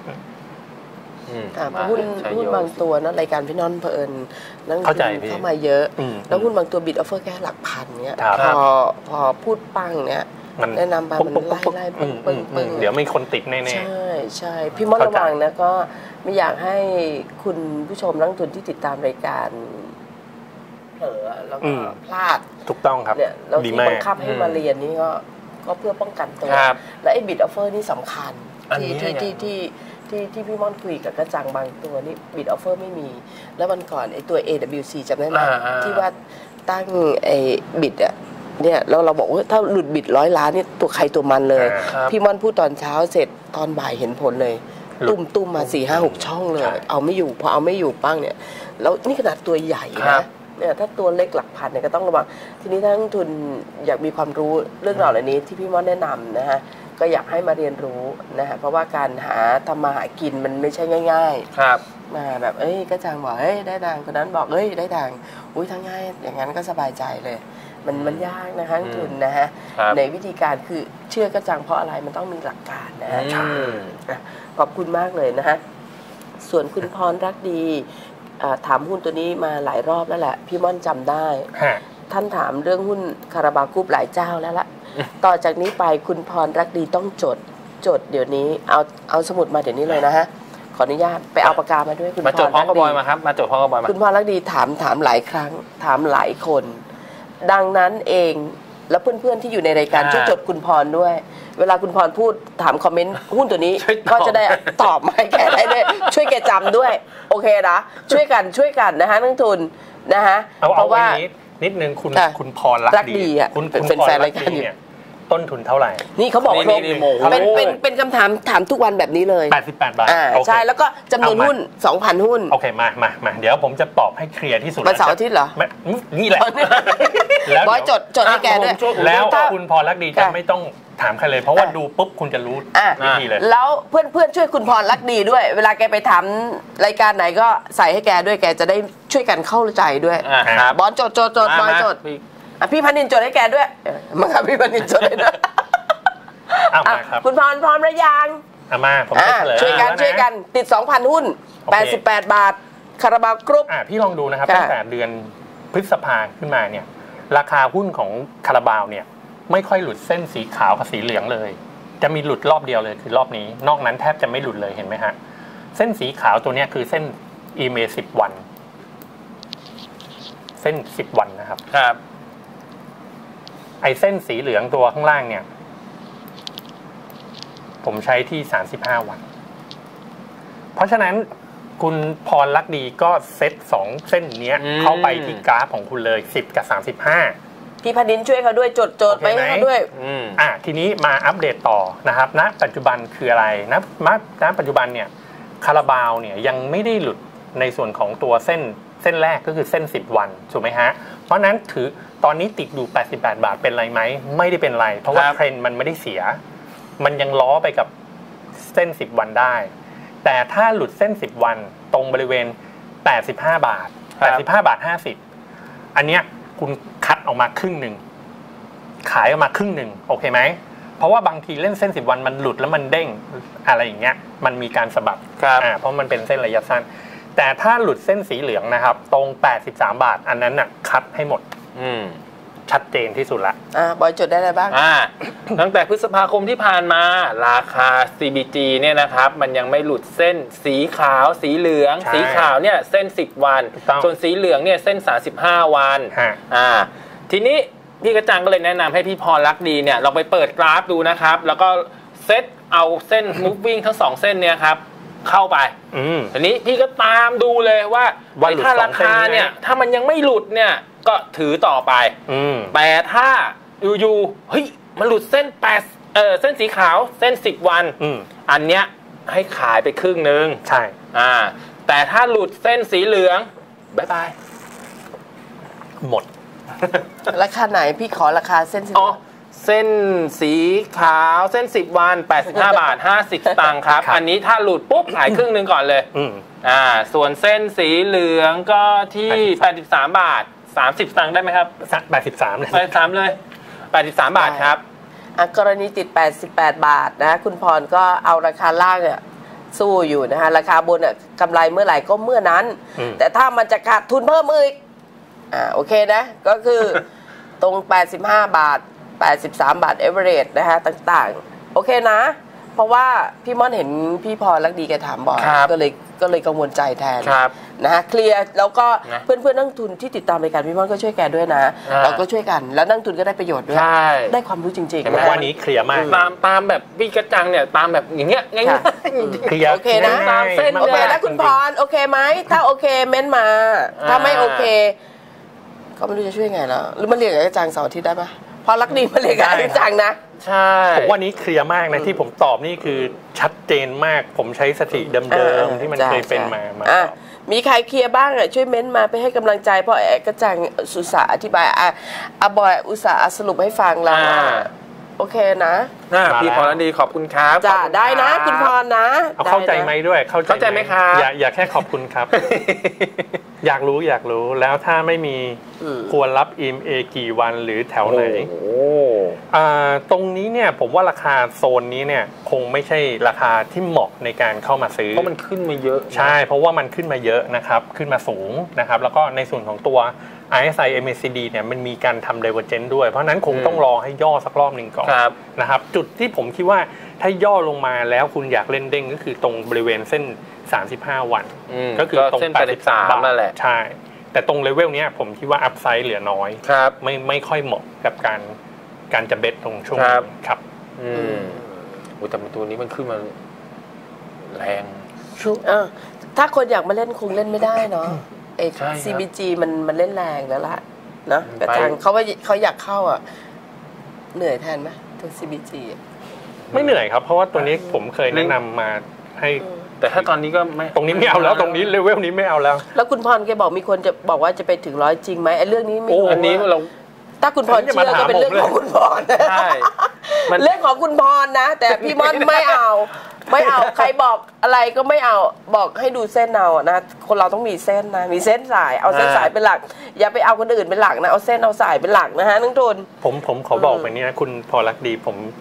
หุ้นบางตัวนะรายการพี่นอนเผอิญนั่งเข้ามาเยอะแล้วหุ้นบางตัวบิดออฟเฟอร์แค่หลักพันเนี้ยพอพูดปังเนี้ยแนะนำไปมันไล่ปึ้งเดี๋ยวมีคนติดแน่ๆใช่พี่มดระวังนะก็ไม่อยากให้คุณผู้ชมนักทุนที่ติดตามรายการเผลอแล้วก็พลาดถูกต้องครับเนี่ยเราที่บังคับให้มาเรียนนี่ก็เพื่อป้องกันตัวและไอ้บิดออฟเฟอร์นี่สำคัญที่พี่ม่อนคุยกับกระจังบางตัวนี่บิดออฟเฟอร์ไม่มีแล้ววันก่อนไอ้ตัว AWC จำได้ไหมที่ว่าตั้งไอ้บิดอะเนี่ยเราบอกว่าถ้าหลุดบิด100 ล้านนี่ตัวใครตัวมันเลยพี่ม่อนพูดตอนเช้าเสร็จตอนบ่ายเห็นผลเลยตุ้มมา 4-5-6 ช่องเลยเอาไม่อยู่พอเอาไม่อยู่ปั้งเนี่ยแล้วนี่ขนาดตัวใหญ่นะเนี่ยถ้าตัวเล็กหลักพันเนี่ยก็ต้องระวังทีนี้ถ้านักทุนอยากมีความรู้เรื่องราวเหล่านี้ที่พี่ม่อนแนะนำนะฮะก็อยากให้มาเรียนรู้นะฮะเพราะว่าการทำมาหากินมันไม่ใช่ง่ายๆครับมาแบบก็จังบอกได้ดังคนนั้นบอกได้ดังอุ้ยทั้งง่ายอย่างนั้นก็สบายใจเลยมันยากนะคะนักทุนนะฮะในวิธีการคือเชื่อกระจังเพราะอะไรมันต้องมีหลักการนะฮะขอบคุณมากเลยนะฮะส่วนคุณพรรักดีถามหุ้นตัวนี้มาหลายรอบแล้วแหละพี่ม่อนจำได้ท่านถามเรื่องหุ้นคาราบาวกรุ๊ปหลายเจ้าแล้วละต่อจากนี้ไปคุณพรรักดีต้องจดเดี๋ยวนี้เอาสมุดมาเดี๋ยวนี้เลยนะฮะขออนุญาตไปเอาปากกามาด้วยคุณพรรักดีมาจดพร้อมกับบอยมาครับมาจดพร้อมกับบอยมาคุณพรรักดีถามหลายครั้งถามหลายคนดังนั้นเองแล้วเพื่อนๆที่อยู่ในรายการช่วยจดคุณพรด้วยเวลาคุณพรพูดถามคอมเมนต์หุ้นตัวนี้ก็จะได้ตอบมาให้แกได้ด้วยช่วยแกจำด้วยโอเคนะช่วยกันนะฮะนักทุนนะฮะเพราะว่านิดนึงคุณพรรักดีคุณเป็นแฟนรายการอยู่ต้นทุนเท่าไหร่นี่เขาบอกเป็นคำถามทุกวันแบบนี้เลย 88 บาทใช่แล้วก็จำนวนหุ้น 2,000 หุ้นโอเคมาเดี๋ยวผมจะตอบให้เคลียร์ที่สุดวันเสาร์อาทิตย์เหรอนี่แหละบอยจดให้แกด้วยแล้วคุณพรรักดีจะไม่ต้องถามใครเลยเพราะว่าดูปุ๊บคุณจะรู้วิธีเลยแล้วเพื่อนช่วยคุณพรรักดีด้วยเวลาแกไปถามรายการไหนก็ใส่ให้แกด้วยแกจะได้ช่วยกันเข้าใจด้วยบอลจดบอยจดพี่พันนินจดให้แกด้วยมาครับพี่พันนินจดให้ด้วยคุณพรพร้อมหรือยังมาผมจะเฉลยช่วยกันติด 2,000 หุ้น88 บาทคาราบาวกรุ๊ปพี่ลองดูนะครับตั้งแต่เดือนพฤษภาขึ้นมาเนี่ยราคาหุ้นของคาราบาวเนี่ยไม่ค่อยหลุดเส้นสีขาวกับสีเหลืองเลยจะมีหลุดรอบเดียวเลยคือรอบนี้นอกนั้นแทบจะไม่หลุดเลยเห็นไหมฮะเส้นสีขาวตัวนี้คือเส้น EMA 10 วันเส้น10 วันนะครับไอเส้นสีเหลืองตัวข้างล่างเนี่ยผมใช้ที่35 วันเพราะฉะนั้นคุณพรรักดีก็เซต2เส้นนี้เข้าไปที่กราฟของคุณเลย10 กับ 35 พี่พดินช่วยเขาด้วยจดไปให้เขาด้วยทีนี้มาอัปเดตต่อนะครับณปัจจุบันคืออะไรณปัจจุบันเนี่ยคาราบาวเนี่ยยังไม่ได้หลุดในส่วนของตัวเส้นแรกก็คือเส้น10 วันถูกไหมฮะเพราะนั้นถือตอนนี้ติดอยู่88 บาทเป็นไรไหมไม่ได้เป็นไรเพราะว่าเทรนด์มันไม่ได้เสียมันยังล้อไปกับเส้น10 วันได้แต่ถ้าหลุดเส้น10 วันตรงบริเวณ85 บาท85 บาท 50อันเนี้ยคุณคัดออกมาครึ่งหนึ่งขายออกมาครึ่งหนึ่งโอเคไหมเพราะว่าบางทีเล่นเส้น10 วันมันหลุดแล้วมันเด้งอะไรอย่างเงี้ยมันมีการสะบัดเพราะมันเป็นเส้นระยะสั้นแต่ถ้าหลุดเส้นสีเหลืองนะครับตรง83 บาทอันนั้นน่ะคัดให้หมดชัดเจนที่สุดละบอยจดได้อะไรบ้างตั้งแต่พฤษภาคมที่ผ่านมาราคา CBG เนี่ยนะครับมันยังไม่หลุดเส้นสีขาวสีเหลืองสีขาวเนี่ยเส้น10วันส่วนสีเหลืองเนี่ยเส้น35วันทีนี้พี่กระจังก็เลยแนะนำให้พี่พรลักดีเนี่ยเราไปเปิดกราฟดูนะครับแล้วก็เซตเอาเส้น moving ทั้ง2เส้นเนี่ยครับเข้าไปทีนี้พี่ก็ตามดูเลยว่าถ้าราคาเนี่ยถ้ามันยังไม่หลุดเนี่ยก็ถือต่อไปแต่ถ้าอยู่ๆเฮ้ยมันหลุดเส้นเส้นสีขาวเส้น10วันอันเนี้ยให้ขายไปครึ่งนึงใช่แต่ถ้าหลุดเส้นสีเหลืองบ๊ายบายหมดราคาไหนพี่ขอราคาเส้นสีเส้นสีขาวเส้น10วัน85 บาท 50 สตางค์ครับอันนี้ถ้าหลุดปุ๊บขายครึ่งนึงก่อนเลยส่วนเส้นสีเหลืองก็ที่83 บาท30 สตางค์ได้ไหมครับ 83เลย 83เลย83 บาทครับกรณีติด88 บาทนะคุณพรก็เอาราคาล่างเนี่ยสู้อยู่นะคะราคาบนกำไรเมื่อไหร่ก็เมื่อนั้นแต่ถ้ามันจะขาดทุนเพิ่มอีกโอเคนะก็คือตรง85 บาท83 บาทเอเวอเรจนะคะต่างๆโอเคนะเพราะว่าพี่ม่อนเห็นพี่พรลักดีแกถามบ่อยก็เลยกังวลใจแทนนะฮะเคลียร์แล้วก็เพื่อนๆนักทุนที่ติดตามรายการพี่ม่อนก็ช่วยแกด้วยนะเราก็ช่วยกันแล้วนักทุนก็ได้ประโยชน์ด้วยได้ความรู้จริงๆนะวันนี้เคลียร์มากตามแบบพี่กระจังเนี่ยตามแบบอย่างเงี้ยง่ายๆเคลียร์โอเคนะตามเส้นโอเคนะคุณพรโอเคไหมถ้าโอเคเม้นมาถ้าไม่โอเคก็ไม่รู้จะช่วยไงแล้วหรือมันเรียกกับกระจังเสาร์อาทิตย์ได้ปะพอลักดีมาเลยกันจังนะใช่ผมว่านี้เคลียร์มากนะที่ผมตอบนี่คือชัดเจนมากผมใช้สถิติเดิมๆที่มันเคยเป็นมามีใครเคลียร์บ้างช่วยเม้นมาไปให้กำลังใจเพราะกระจังอุตส่าห์อธิบายบอยอุตส่าห์สรุปให้ฟังแล้วโอเคนะพี่พรดีขอบคุณครับจ้าได้นะคุณพรนะเข้าใจไหมด้วยเข้าใจไหมครับอย่าแค่ขอบคุณครับ อยากรู้แล้วถ้าไม่มีควรรับ EMA กี่วันหรือแถวไหนตรงนี้เนี่ยผมว่าราคาโซนนี้เนี่ยคงไม่ใช่ราคาที่เหมาะในการเข้ามาซื้อเพราะมันขึ้นมาเยอะใช่เพราะว่ามันขึ้นมาเยอะนะครับขึ้นมาสูงนะครับแล้วก็ในส่วนของตัว RSI MACD เนี่ยมันมีการทำ Divergence ด้วยเพราะนั้นคงต้องรอให้ย่อสักรอบหนึ่งก่อนนะครับจุดที่ผมคิดว่าถ้าย่อลงมาแล้วคุณอยากเล่นเด้งก็คือตรงบริเวณเส้น35 วันก็คือตรง83 บาทนั่นแหละใช่แต่ตรงเลเวลนี้ผมคิดว่าอัพไซด์เหลือน้อยไม่ค่อยเหมาะกับการจะเบสตรงช่วงนี้ครับแต่ตัวนี้มันขึ้นมาแรงถ้าคนอยากมาเล่นคงเล่นไม่ได้เนาะCBG มันเล่นแรงแล้วล่ะนะกระจังเขาอยากเข้าเหนื่อยแทนไหมตัว CBG ไม่เหนื่อยครับเพราะว่าตัวนี้ผมเคยแนะนำมาให้แต่ถ้าตอนนี้ก็ไม่ตรงนี้ไม่เอาแล้วตรงนี้เลเวลนี้ไม่เอาแล้วคุณพรแกบอกมีคนจะบอกว่าจะไปถึง100จริงไหมไอ้เรื่องนี้ไม่อันนี้เราถ้าคุณพรเชื่อก็เป็นเรื่องของคุณพรใช่เรื่องของคุณพรนะแต่พี่ม่อนไม่เอาใครบอกอะไรก็ไม่เอาบอกให้ดูเส้นเอานะคนเราต้องมีเส้นนะมีเส้นสายเอาเส้นสายเป็นหลักอย่าไปเอาคนอื่นเป็นหลักนะเอาเส้นเอาสายเป็นหลักนะฮะนักทุนผมขอบอกแบบนี้นะคุณพรลักดี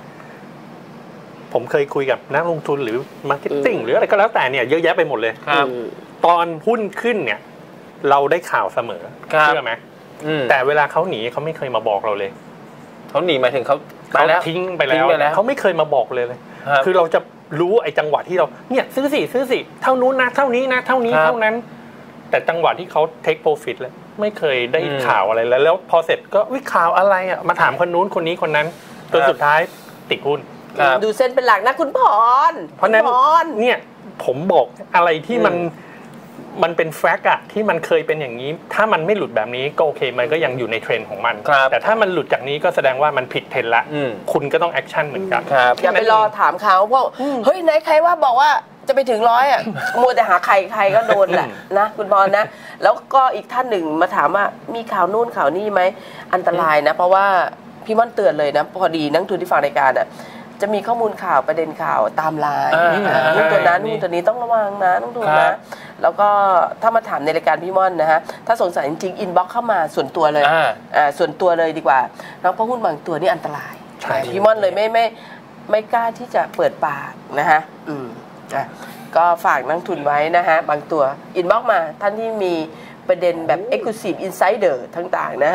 ผมเคยคุยกับนักลงทุนหรือมาร์เก็ตติ้งหรืออะไรก็แล้วแต่เนี่ยเยอะแยะไปหมดเลยตอนหุ้นขึ้นเนี่ยเราได้ข่าวเสมอเชื่อไหมแต่เวลาเขาหนีเขาไม่เคยมาบอกเราเลยเขาหนีหมายถึงเขาทิ้งไปแล้วเขาไม่เคยมาบอกเลยคือเราจะรู้ไอ้จังหวะที่เราเนี่ยซื้อสิเท่านู้นนะเท่านี้นะเท่านี้เท่านั้นแต่จังหวะที่เขาเทคโปรฟิตเลยไม่เคยได้ข่าวอะไรแล้วพอเสร็จก็วิข่าวอะไรมาถามคนนู้นคนนี้คนนั้นจนสุดท้ายติดหุ้นดูเส้นเป็นหลักนะคุณพรเพราะนั้นเนี่ยผมบอกอะไรที่มันเป็นแฟกต์ที่มันเคยเป็นอย่างนี้ถ้ามันไม่หลุดแบบนี้ก็โอเคมันก็ยังอยู่ในเทรนด์ของมันแต่ถ้ามันหลุดจากนี้ก็แสดงว่ามันผิดเทรนด์ละคุณก็ต้องแอคชั่นเหมือนกันอย่าไปรอถามเขาเพราะเฮ้ยไหนใครว่าบอกว่าจะไปถึง100มัวแต่หาใครก็โดนแหละนะคุณพรนะแล้วก็อีกท่านหนึ่งมาถามว่ามีข่าวนู่นข่าวนี่ไหมอันตรายนะเพราะว่าพี่ม่อนเตือนเลยนะพอดีนักทุนที่ฟังรายการจะมีข้อมูลข่าวประเด็นข่าวตามไลน์หุ้นตัวนั้นหุ้นตัวนี้ต้องระวังนะต้องดูนะแล้วก็ถ้ามาถามในรายการพี่ม่อนนะฮะถ้าสงสัยจริงๆอินบ็อกซ์เข้ามาส่วนตัวเลยส่วนตัวเลยดีกว่าเพราะหุ้นบางตัวนี่อันตรายพี่ม่อนเลยไม่กล้าที่จะเปิดปากนะฮะก็ฝากนักทุนไว้นะฮะบางตัวอินบ็อกซ์มาท่านที่มีประเด็นแบบ Exclusive Insider ต่างๆนะฮะ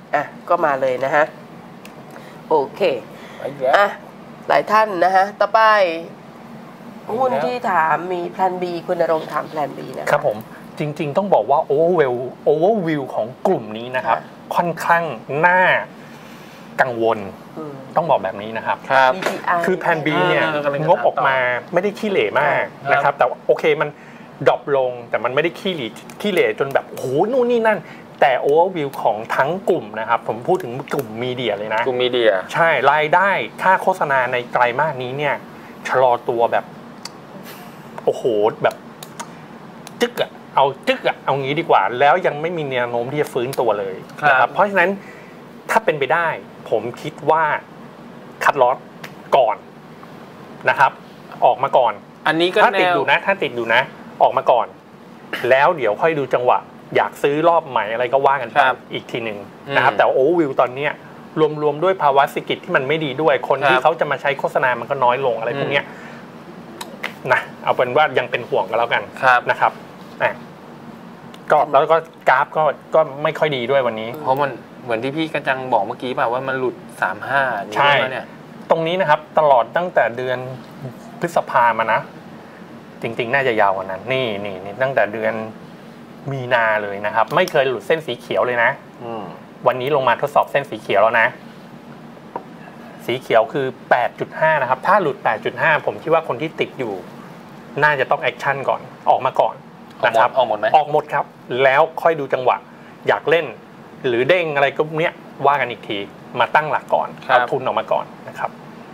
ก็มาเลยนะฮะโอเคหลายท่านนะฮะต่อไปหุ้นที่ถามมีแพลน B คุณณรงค์ถามแพลน B นะครับผมจริงๆต้องบอกว่าโอเวอร์วิวของกลุ่มนี้นะครับค่อนข้างน่ากังวลต้องบอกแบบนี้นะครับคือแพลน B เนี่ยงบออกมาไม่ได้ขี้เหร่มากนะครับแต่โอเคมันดรอปลงแต่มันไม่ได้ขี้เหร่จนแบบโอ้โหนู่นนี่นั่นแต่โอเวอร์วิวของทั้งกลุ่มนะครับผมพูดถึงกลุ่มมีเดียเลยนะกลุ่มมีเดียใช่รายได้ค่าโฆษณาในไตรมาสนี้เนี่ยชะลอตัวแบบโอ้โหแบบจึ๊กอะเอางี้ดีกว่าแล้วยังไม่มีแนวโน้มที่จะฟื้นตัวเลยนะครับเพราะฉะนั้นถ้าเป็นไปได้ผมคิดว่าคัทลอสก่อนนะครับออกมาก่อนอันนี้ก็ถ้าติดอยู่นะออกมาก่อนแล้วเดี๋ยวค่อยดูจังหวะอยากซื้อรอบใหม่อะไรก็ว่ากันไปอีกทีหนึ่งนะครับแต่โอเวอร์วิวตอนนี้รวมด้วยภาวะเศรษฐกิจที่มันไม่ดีด้วยคนที่เขาจะมาใช้โฆษณามันก็น้อยลงอะไรพวกนี้นะเอาเป็นว่ายังเป็นห่วงกันแล้วกันนะครับก็แล้วก็กราฟก็ไม่ค่อยดีด้วยวันนี้เพราะมันเหมือนที่พี่กระจังบอกเมื่อกี้ป่ะว่ามันหลุด 35 ใช่เนี่ยตรงนี้นะครับตลอดตั้งแต่เดือนพฤษภามานะจริงๆน่าจะยาวกว่านั้นนี่ตั้งแต่เดือนมีนาเลยนะครับไม่เคยหลุดเส้นสีเขียวเลยนะวันนี้ลงมาทดสอบเส้นสีเขียวแล้วนะสีเขียวคือ 8.5 นะครับถ้าหลุด 8.5 ผมคิดว่าคนที่ติดอยู่น่าจะต้องแอคชั่นก่อนออกมาก่อนนะครับออกหมดไหมออกหมดครับแล้วค่อยดูจังหวะอยากเล่นหรือเด้งอะไรก็เนี้ยว่ากันอีกทีมาตั้งหลักก่อนเอาทุนออกมาก่อนนะครับ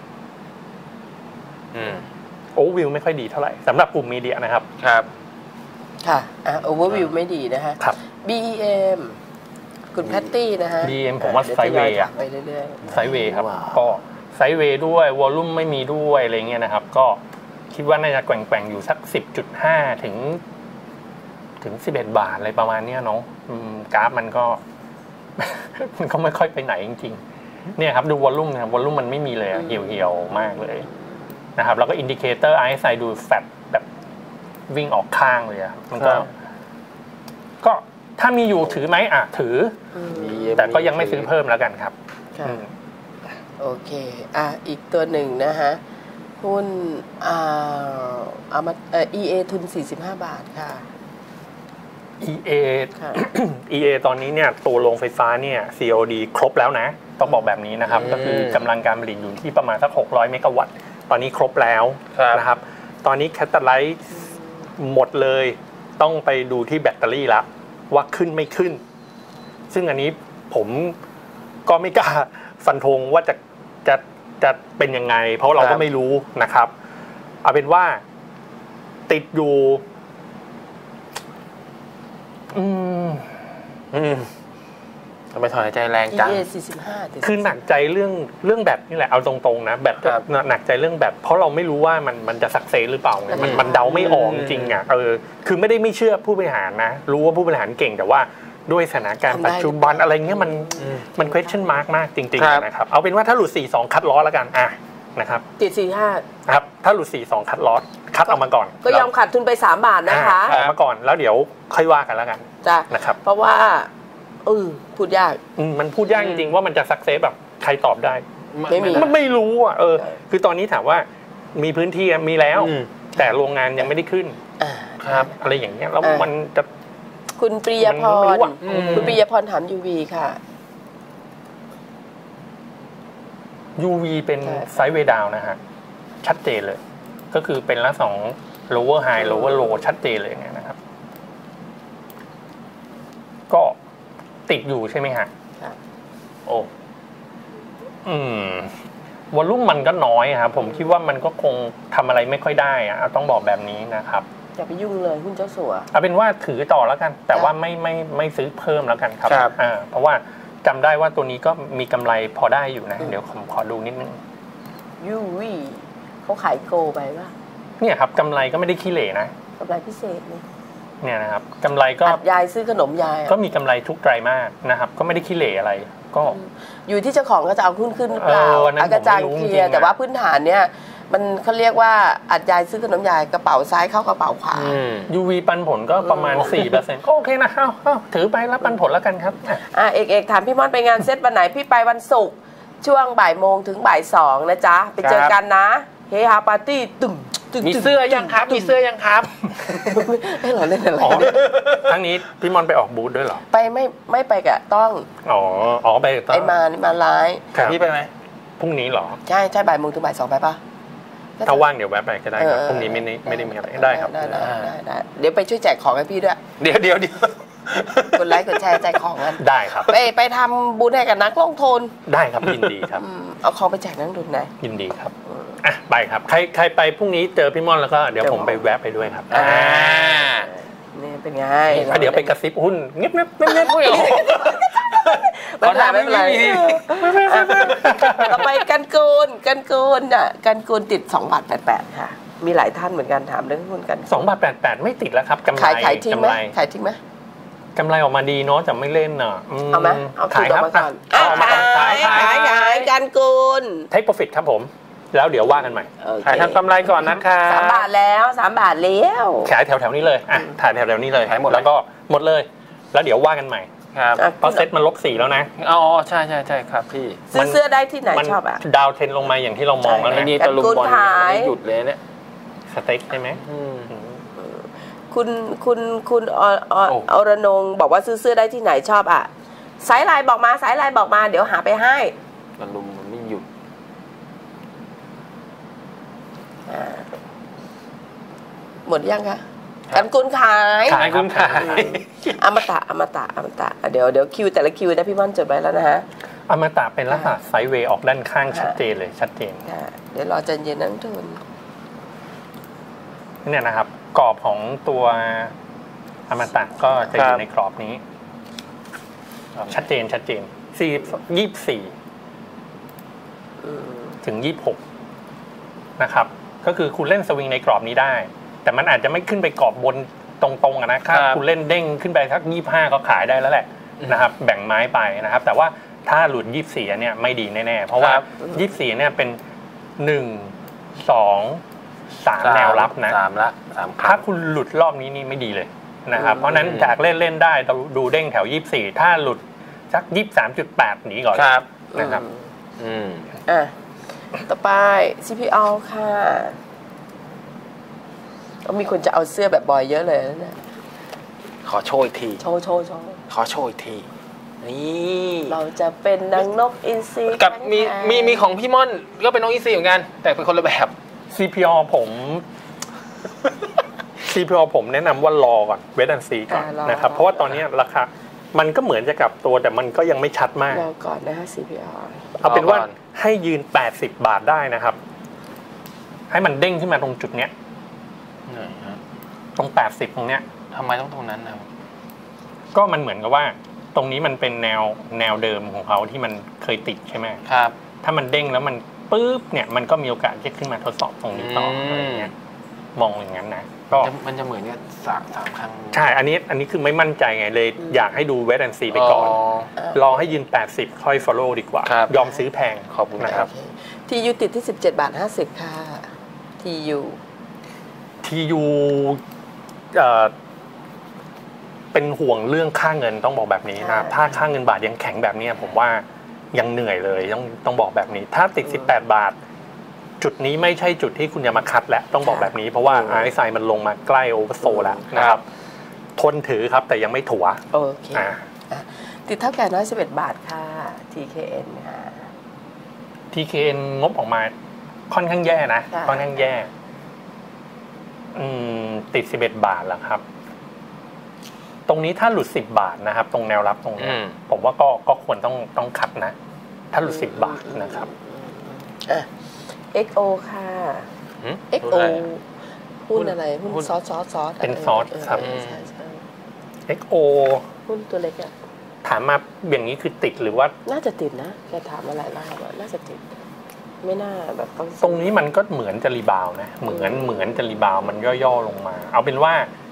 โอเวอร์วิวไม่ค่อยดีเท่าไหร่สำหรับกลุ่มมีเดียนะครับครับค่ะโอเวอร์วิวไม่ดีนะฮะ BEM คุณแพตตี้นะฮะ BEM ผมว่าไซด์เวย์ไปเรื่อยๆไซด์เวย์ครับก็ไซด์เวย์ด้วยวอลลุ่มไม่มีด้วยอะไรเงี้ยนะครับก็คิดว่าน่าจะแกว่งๆอยู่สัก 10.5 ถึง11 บาทอะไรประมาณนี้เนาะกราฟมันก็ไม่ค่อยไปไหนจริงๆเนี่ยครับดูวอลลุ่มนะครับวอลลุ่มมันไม่มีเลยเหี่ยวๆมากเลยนะครับแล้วก็อินดิเคเตอร์ RSI ดูแฟลตแบบวิ่งออกข้างเลยมันก็ถ้ามีอยู่ถือไหมถือแต่ก็ยังไม่ซื้อเพิ่มแล้วกันครับโอเคอีกตัวหนึ่งนะฮะหุ้นEA ทุน45 บาทค่ะ EA ตอนนี้เนี่ยตัวโรงไฟฟ้าเนี่ย COD ครบแล้วนะต้องบอกแบบนี้นะครับก็คือกำลังการผลิตอยู่ที่ประมาณสัก600เมกะวัตต์ตอนนี้ครบแล้วนะครับตอนนี้แคตตาไลซ์หมดเลยต้องไปดูที่แบตเตอรี่ละว่าขึ้นไม่ขึ้นซึ่งอันนี้ผมก็ไม่กล้าฟันธงว่าจะเป็นยังไงเพราะเราก็ไม่รู้นะครับเอาเป็นว่าติดอยู่ทำไมถอนใจแรงจังคือหนักใจเรื่องแบบนี่แหละเอาตรงๆนะแบบหนักใจเรื่องแบบเพราะเราไม่รู้ว่ามันจะสักเซสหรือเปล่าไงมันเดาไม่ออกจริงอ่ะคือไม่ได้ไม่เชื่อผู้บริหารนะรู้ว่าผู้บริหารเก่งแต่ว่าด้วยสถานการณ์ปัจจุบันอะไรเงี้ยมัน question mark มากจริงๆนะครับเอาเป็นว่าถ้าหลุด 42 คัดล้อแล้วกันนะครับติด 45 ครับถ้าหลุด 42 คัดล้อคัดออกมาก่อนก็ยอมขาดทุนไป3 บาทนะคะออกมาก่อนแล้วเดี๋ยวค่อยว่ากันแล้วกันจ้ะนะครับเพราะว่าพูดยากมันพูดยากจริงๆว่ามันจะสักเซสแบบใครตอบได้มันไม่รู้คือตอนนี้ถามว่ามีพื้นที่มีแล้วแต่โรงงานยังไม่ได้ขึ้นครับอะไรอย่างเงี้ยแล้วมันจะคุณปริยพรถาม UV ค่ะ UV เป็นไซด์เวย์ดาวนะฮะชัดเจนเลยก็คือเป็นละ2 lower high lower low ชัดเจนเลยเนี่ยนะครับก็ติดอยู่ใช่ไหมฮะวอลลุ่มมันก็น้อยครับผมคิดว่ามันก็คงทำอะไรไม่ค่อยได้ต้องบอกแบบนี้นะครับอย่าไปยุ่งเลยหุ้นเจ้าสัวเอาเป็นว่าถือต่อแล้วกันแต่ว่าไม่ซื้อเพิ่มแล้วกันครับเพราะว่าจำได้ว่าตัวนี้ก็มีกำไรพอได้อยู่นะเดี๋ยวผมขอดูนิดนึง UV เขาขายโกไปป่ะเนี่ยครับกำไรก็ไม่ได้ขี้เหร่นะกำไรพิเศษเนี่ยนะครับกำไรก็ยายซื้อขนมยายก็มีกำไรทุกไตรมาสนะครับก็ไม่ได้ขี้เหร่อะไรก็อยู่ที่เจ้าของก็จะเอาหุ้นขึ้นหรือเปล่าอากาศเคลียร์แต่ว่าพื้นฐานเนี่ยมันเขาเรียกว่าอัดยายซื้อขนมยายกระเป๋าซ้ายเข้ากระเป๋าขวา UV ปันผลก็ประมาณ 4% ก็โอเคนะเอาถือไปรับปันผลแล้วกันครับเอกถามพี่ม่อนไปงานเซตวันไหนพี่ไปวันศุกร์ช่วงบ่ายโมงถึงบ่ายสองนะจ๊ะไปเจอกันนะเฮฮาปาร์ตี้ตึมมีเสื้อยังครับมีเสื้อยังครับให้เราเล่นอะไรทั้งนี้พี่มอนไปออกบูธด้วยเหรอไปไม่ไปกะต้องไปต้องไอ้มาไลฟ์พี่ไปไหมพรุ่งนี้เหรอใช่บ่ายโมงถึงบ่ายสองไปปะถ้าว่างเดี๋ยวแวะไปก็ได้ครับพรุ่งนี้ไม่ได้มีอะไรได้ครับได้เดี๋ยวไปช่วยแจกของให้พี่ด้วยเดี๋ยวกดไลค์กดแชร์แจกของกันได้ครับไปทำบุญให้กับนักลงทุนได้ครับยินดีครับเอาของไปแจกนักลงทุนไหนยินดีครับไปครับใครไปพรุ่งนี้เจอพี่ม่อนแล้วก็เดี๋ยวผมไปแวะไปด้วยครับนี่เป็นไงเดี๋ยวไปกระซิบหุ้นเงียบไม่เป็นไรต่อไปกันโกนกันโกนติด2.88 ค่ะมีหลายท่านเหมือนกันถามเรื่องหุ้นกัน 2.88ไม่ติดแล้วครับกำไรขายทิ้งไหมกำไรออกมาดีเนาะแต่ไม่เล่นอ่ะเอาไหมเอาขายครับขายกันโกนเทคโปรฟิตครับผมแล้วเดี๋ยวว่ากันใหม่ขายทำกำไรก่อนนะคะ 3 บาทแล้ว3 บาทแล้วขายแถวๆนี้เลยถ่ายแถวๆนี้เลยขายหมดแล้วก็หมดเลยแล้วเดี๋ยวว่ากันใหม่ครับเพราะเซ็ตมัน-4แล้วนะใช่ครับพี่ซื้อเสื้อได้ที่ไหนชอบดาวเทรนลงมาอย่างที่เรามองแล้วนะนี่ตะลุมบอลไม่หยุดเลยเนี่ยสเต็กใช่ไหมคุณอรนงบอกว่าซื้อเสื้อได้ที่ไหนชอบสายไลน์บอกมาเดี๋ยวหาไปให้ตะลุมมันไม่หยุดหมดยังคะกันกุนขายอมตะเดี๋ยวคิวแต่ละคิวนะพี่ม่อนจดไว้แล้วนะฮะอมตะเป็นลักษณะไซด์เวย์ออกด้านข้างชัดเจนเดี๋ยวรอใจเย็นนักทุนเนี่ยนะครับกรอบของตัวอมตะก็จะอยู่ในกรอบนี้ชัดเจน24ถึง26นะครับก็คือคุณเล่นสวิงในกรอบนี้ได้แต่มันอาจจะไม่ขึ้นไปกรอบบนตรงๆนะถ้าคุณเล่นเด้งขึ้นไปสัก25ก็ขายได้แล้วแหละนะครับแบ่งไม้ไปนะครับแต่ว่าถ้าหลุด24เนี่ยไม่ดีแน่ๆเพราะว่า24เนี่ยเป็น1 2 3แนวรับนะถ้าคุณหลุดรอบนี้นี่ไม่ดีเลยนะครับเพราะนั้นจากเล่นได้ดูเด้งแถว24ถ้าหลุดสัก 23.8 หนีก่อนนะครับต่อไป CPO ค่ะมีคนจะเอาเสื้อแบบบอยเยอะเลยนะขอโชว์อีกทีโชว์ขอโชว์อีกทีนี่เราจะเป็นนางนกอินทรีกับมีของพี่ม่อนก็เป็นนกอินทรีเหมือนกันแต่เป็นคนละแบบ CPO ผมแนะนำว่ารอก่อนเวทแอนซีก่อนนะครับเพราะว่าตอนนี้ราคามันก็เหมือนจะกลับตัวแต่มันก็ยังไม่ชัดมากรอก่อนนะฮะ CPO เอาเป็นว่าให้ยืน80 บาทได้นะครับให้มันเด้งขึ้นมาตรงจุดเนี้ยตรง80ตรงเนี้ยทำไมต้องตรงนั้นนะก็มันเหมือนกับว่าตรงนี้มันเป็นแนวเดิมของเขาที่มันเคยติดใช่ไหมครับถ้ามันเด้งแล้วมันปึ๊บเนี่ยมันก็มีโอกาสจะขึ้นมาทดสอบตรงนี้ต่ออะไรเงี้ยมองอย่างนั้นนะก็มันจะเหมือนเนี่ย3 ครั้งใช่อันนี้คือไม่มั่นใจไงเลยอยากให้ดูเวทแอนซีไปก่อนรอให้ยืน80ค่อย follow ดีกว่ายอมซื้อแพงขอบคุณนะครับ TU ติดที่17.50 ค่ะ TU เป็นห่วงเรื่องค่าเงินต้องบอกแบบนี้นะถ้าค่าเงินบาทยังแข็งแบบนี้ผมว่ายังเหนื่อยเลยต้องบอกแบบนี้ถ้าติด18 บาทจุดนี้ไม่ใช่จุดที่คุณจะมาคัดแล้วต้องบอกแบบนี้เพราะว่า RSI มันลงมาใกล้โอเวอร์โซลแล้วนะครับทนถือครับแต่ยังไม่ถัวโอเคติดเท่าแก่น้อย11 บาทค่ะ TKN ค่ะ TKN งบออกมาค่อนข้างแย่นะค่อนข้างแย่ติด11 บาทแล้วครับตรงนี้ถ้าหลุด10 บาทนะครับตรงแนวรับตรงนี้ผมว่าก็ควรต้องคัดนะถ้าหลุด10 บาทนะครับ XO ค่ะ XO หุ้นอะไรหุ้นซอสเป็นซอสครับ XO หุ้นตัวเล็กอะถามมาอย่างนี้คือติดหรือว่าน่าจะติดนะแกถามมาหลายรอบว่าน่าจะติดไม่น่าแบบตรงนี้มันก็เหมือนจะรีบาวนะเหมือนจะรีบาวมันย่อๆลงมาเอาเป็นว่า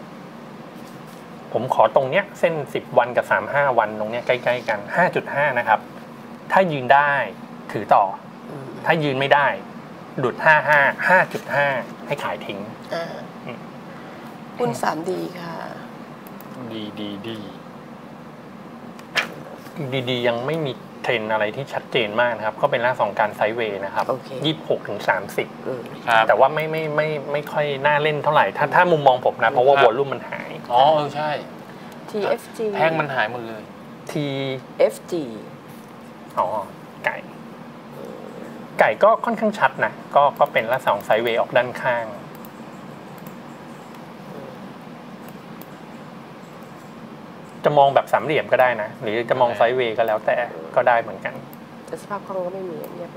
ผมขอตรงเนี้ยเส้น10 วันกับ35 วันตรงเนี้ยใกล้ๆกัน 5.5 นะครับถ้ายืนได้ถือต่อถ้ายืนไม่ได้ดุด5.5ให้ขายทิ้งหุ้น 3D ค่ะดียังไม่มีเทรนอะไรที่ชัดเจนมากนะครับก็เป็นลักษณะของการไซด์เวย์นะครับ26 ถึง 30แต่ว่าไม่ค่อยน่าเล่นเท่าไหร่ถ้ามุมมองผมนะเพราะว่าวอลลุ่มมันหายใช่ TFG แท่งมันหายหมดเลย TFG ไก่ก็ค่อนข้างชัดนะก็เป็นลักษณะของไซด์เวย์ออกด้านข้างจะมองแบบสามเหลี่ยมก็ได้นะหรือจะมองไซด์เวย์ก็แล้วแต่ก็ได้เหมือนกันแต่สภาพคล่องก็ไม่มีเงียบไป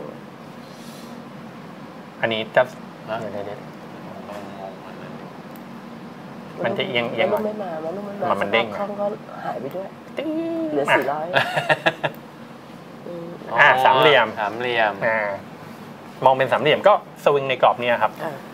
อันนี้จะมันจะเอียงไม่มามันเด้งคล่องก็หายไปด้วยเหลือ400 สามเหลี่ยมมองเป็นสามเหลี่ยมก็สวิงในกรอบนี้ครับ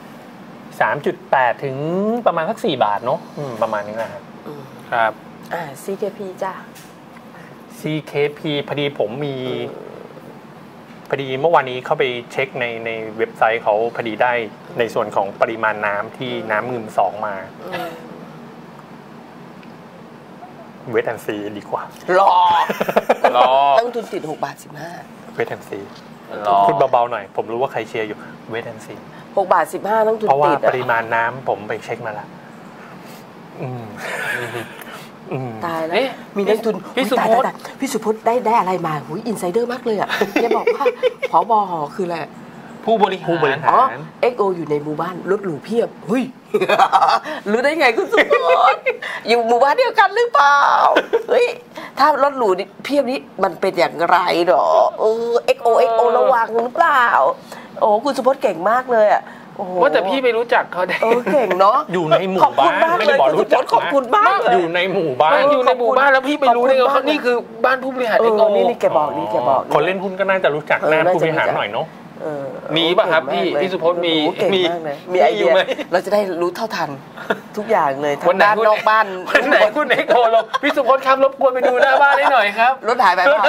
3.8 ถึงประมาณสัก4 บาทเนาะประมาณนี้นะครับ CKP จ้ะ CKP พอดีผมมีพอดีเมื่อวานนี้เข้าไปเช็คในเว็บไซต์เขาพอดีได้ในส่วนของปริมาณน้ำที่น้ำเงิน2มาเวทแอนซีดีกว่ารอต้องทุนติด6.15 บาทเวทแอนซีพูดเบาๆหน่อยผมรู้ว่าใครเชียร์อยู่เวทแอนซี 6.15 บาทต้องทุนติดเพราะว่าปริมาณน้ำผมไปเช็คมาแล้วตายแล้วมีนักทุนพี่สุพจน์ได้อะไรมาอินไซเดอร์มากเลยอ่ะแกบอกว่าผบ.คืออะไรผู้บริหาร XO อยู่ในหมู่บ้านรถหรูเพียบรู้ได้ไงคุณสุพจน์อยู่หมู่บ้านเดียวกันหรือเปล่าถ้ารถหรูเพียบนี้มันเป็นอย่างไรหรอXO ระวังหรือเปล่าคุณสุพจน์เก่งมากเลยอ่ะว่าแต่พี่ไปรู้จักเขาได้เก่งเนาะอยู่ในหมู่บ้านไม่ได้บอกรู้จักขอบคุณมากอยู่ในหมู่บ้านแล้วพี่ไปรู้ได้ไงว่านี่คือบ้านผู้บริหาร XOนี่แกบอกคนเล่นหุ้นก็น่าจะรู้จักหน้าผู้บริหารหน่อยเนาะมีป่ะครับพี่สุพจน์มีไอเดียเราจะได้รู้เท่าทันทุกอย่างเลยทั้งด้านนอกบ้านวันไหนคุณXOพี่สุพจน์ครับรบกวนไปดูหน้าบ้านให้หน่อยครับรถหายไปป่ะ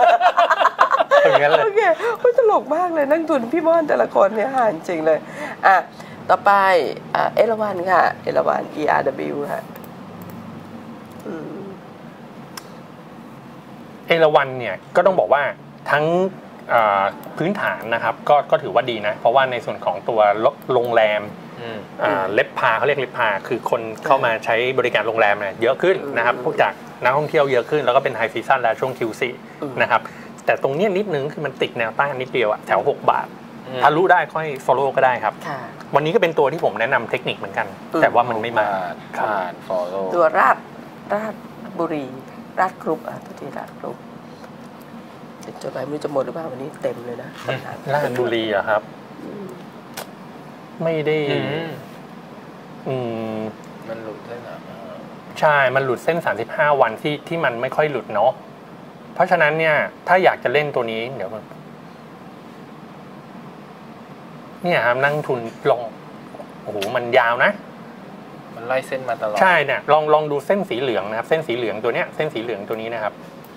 โอเคตลกมากเลยนักทุนพี่ม่อนแต่ละคนเนี่ยหาจริงเลยต่อไปเอราวัณค่ะเอราวัณ ERW ค่ะเอราวัณเนี่ยก็ต้องบอกว่าทั้งพื้นฐานนะครับก็ถือว่าดีนะเพราะว่าในส่วนของตัวโรงแรมเล็บพาเขาเรียกเล็บพาคือคนเข้ามาใช้บริการโรงแรมเนี่ยเยอะขึ้นนะครับพวกจากนักท่องเที่ยวเยอะขึ้นแล้วก็เป็นไฮซีซั่นแล้วช่วง Q4 นะครับแต่ตรงนี้นิดนึงคือมันติดแนวต้านนิดเดียวแถว6 บาททะลุได้ค่อย follow ก็ได้ครับวันนี้ก็เป็นตัวที่ผมแนะนำเทคนิคเหมือนกันแต่ว่ามันไม่มา follow ตัวราชบุรีราชกรุ๊ปตัวที่ราชกรุ๊ปจดหมายไม่รู้จะหมดหรือเปล่าวันนี้เต็มเลยนะราชบุรีอะครับไม่ได้มันหลุดเส้นใช่มันหลุดเส้น35 วันที่มันไม่ค่อยหลุดเนาะเพราะฉะนั้นเนี่ยถ้าอยากจะเล่นตัวนี้เดี๋ยวเนี่ยครับนั่งทุนลองมันยาวนะมันไล่เส้นมาตลอดใช่เนี่ยลองดูเส้นสีเหลืองนะครับเส้นสีเหลืองตัวเนี้ยเส้นสีเหลืองตัวนี้นะครับ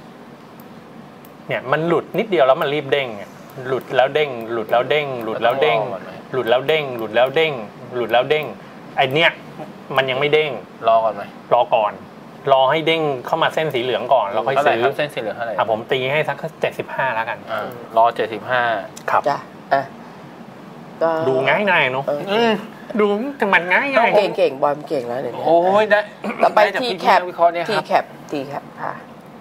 เนี่ยมันหลุดนิดเดียวแล้วมันรีบเด้งหลุดแล้วเด้งหลุดแล้วเด้งหลุดแล้วเด้งหลุดแล้วเด้งหลุดแล้วเด้งหลุดแล้วเด้งไอเนี้ยมันยังไม่เด้งรอก่อนไหมรอก่อนรอให้เด้งเข้ามาเส้นสีเหลืองก่อนแล้วค่อยซื้อเส้นสีเหลืองเท่าไหร่ผมตีให้สัก75แล้วกันรอ75 ครับจ้ะดูง่ายๆเนาะดูแต่มันง่ายๆเก่งบอลเก่งแล้วเนี่ยโอ้ยได้ต่อไปทีแคปค่ะ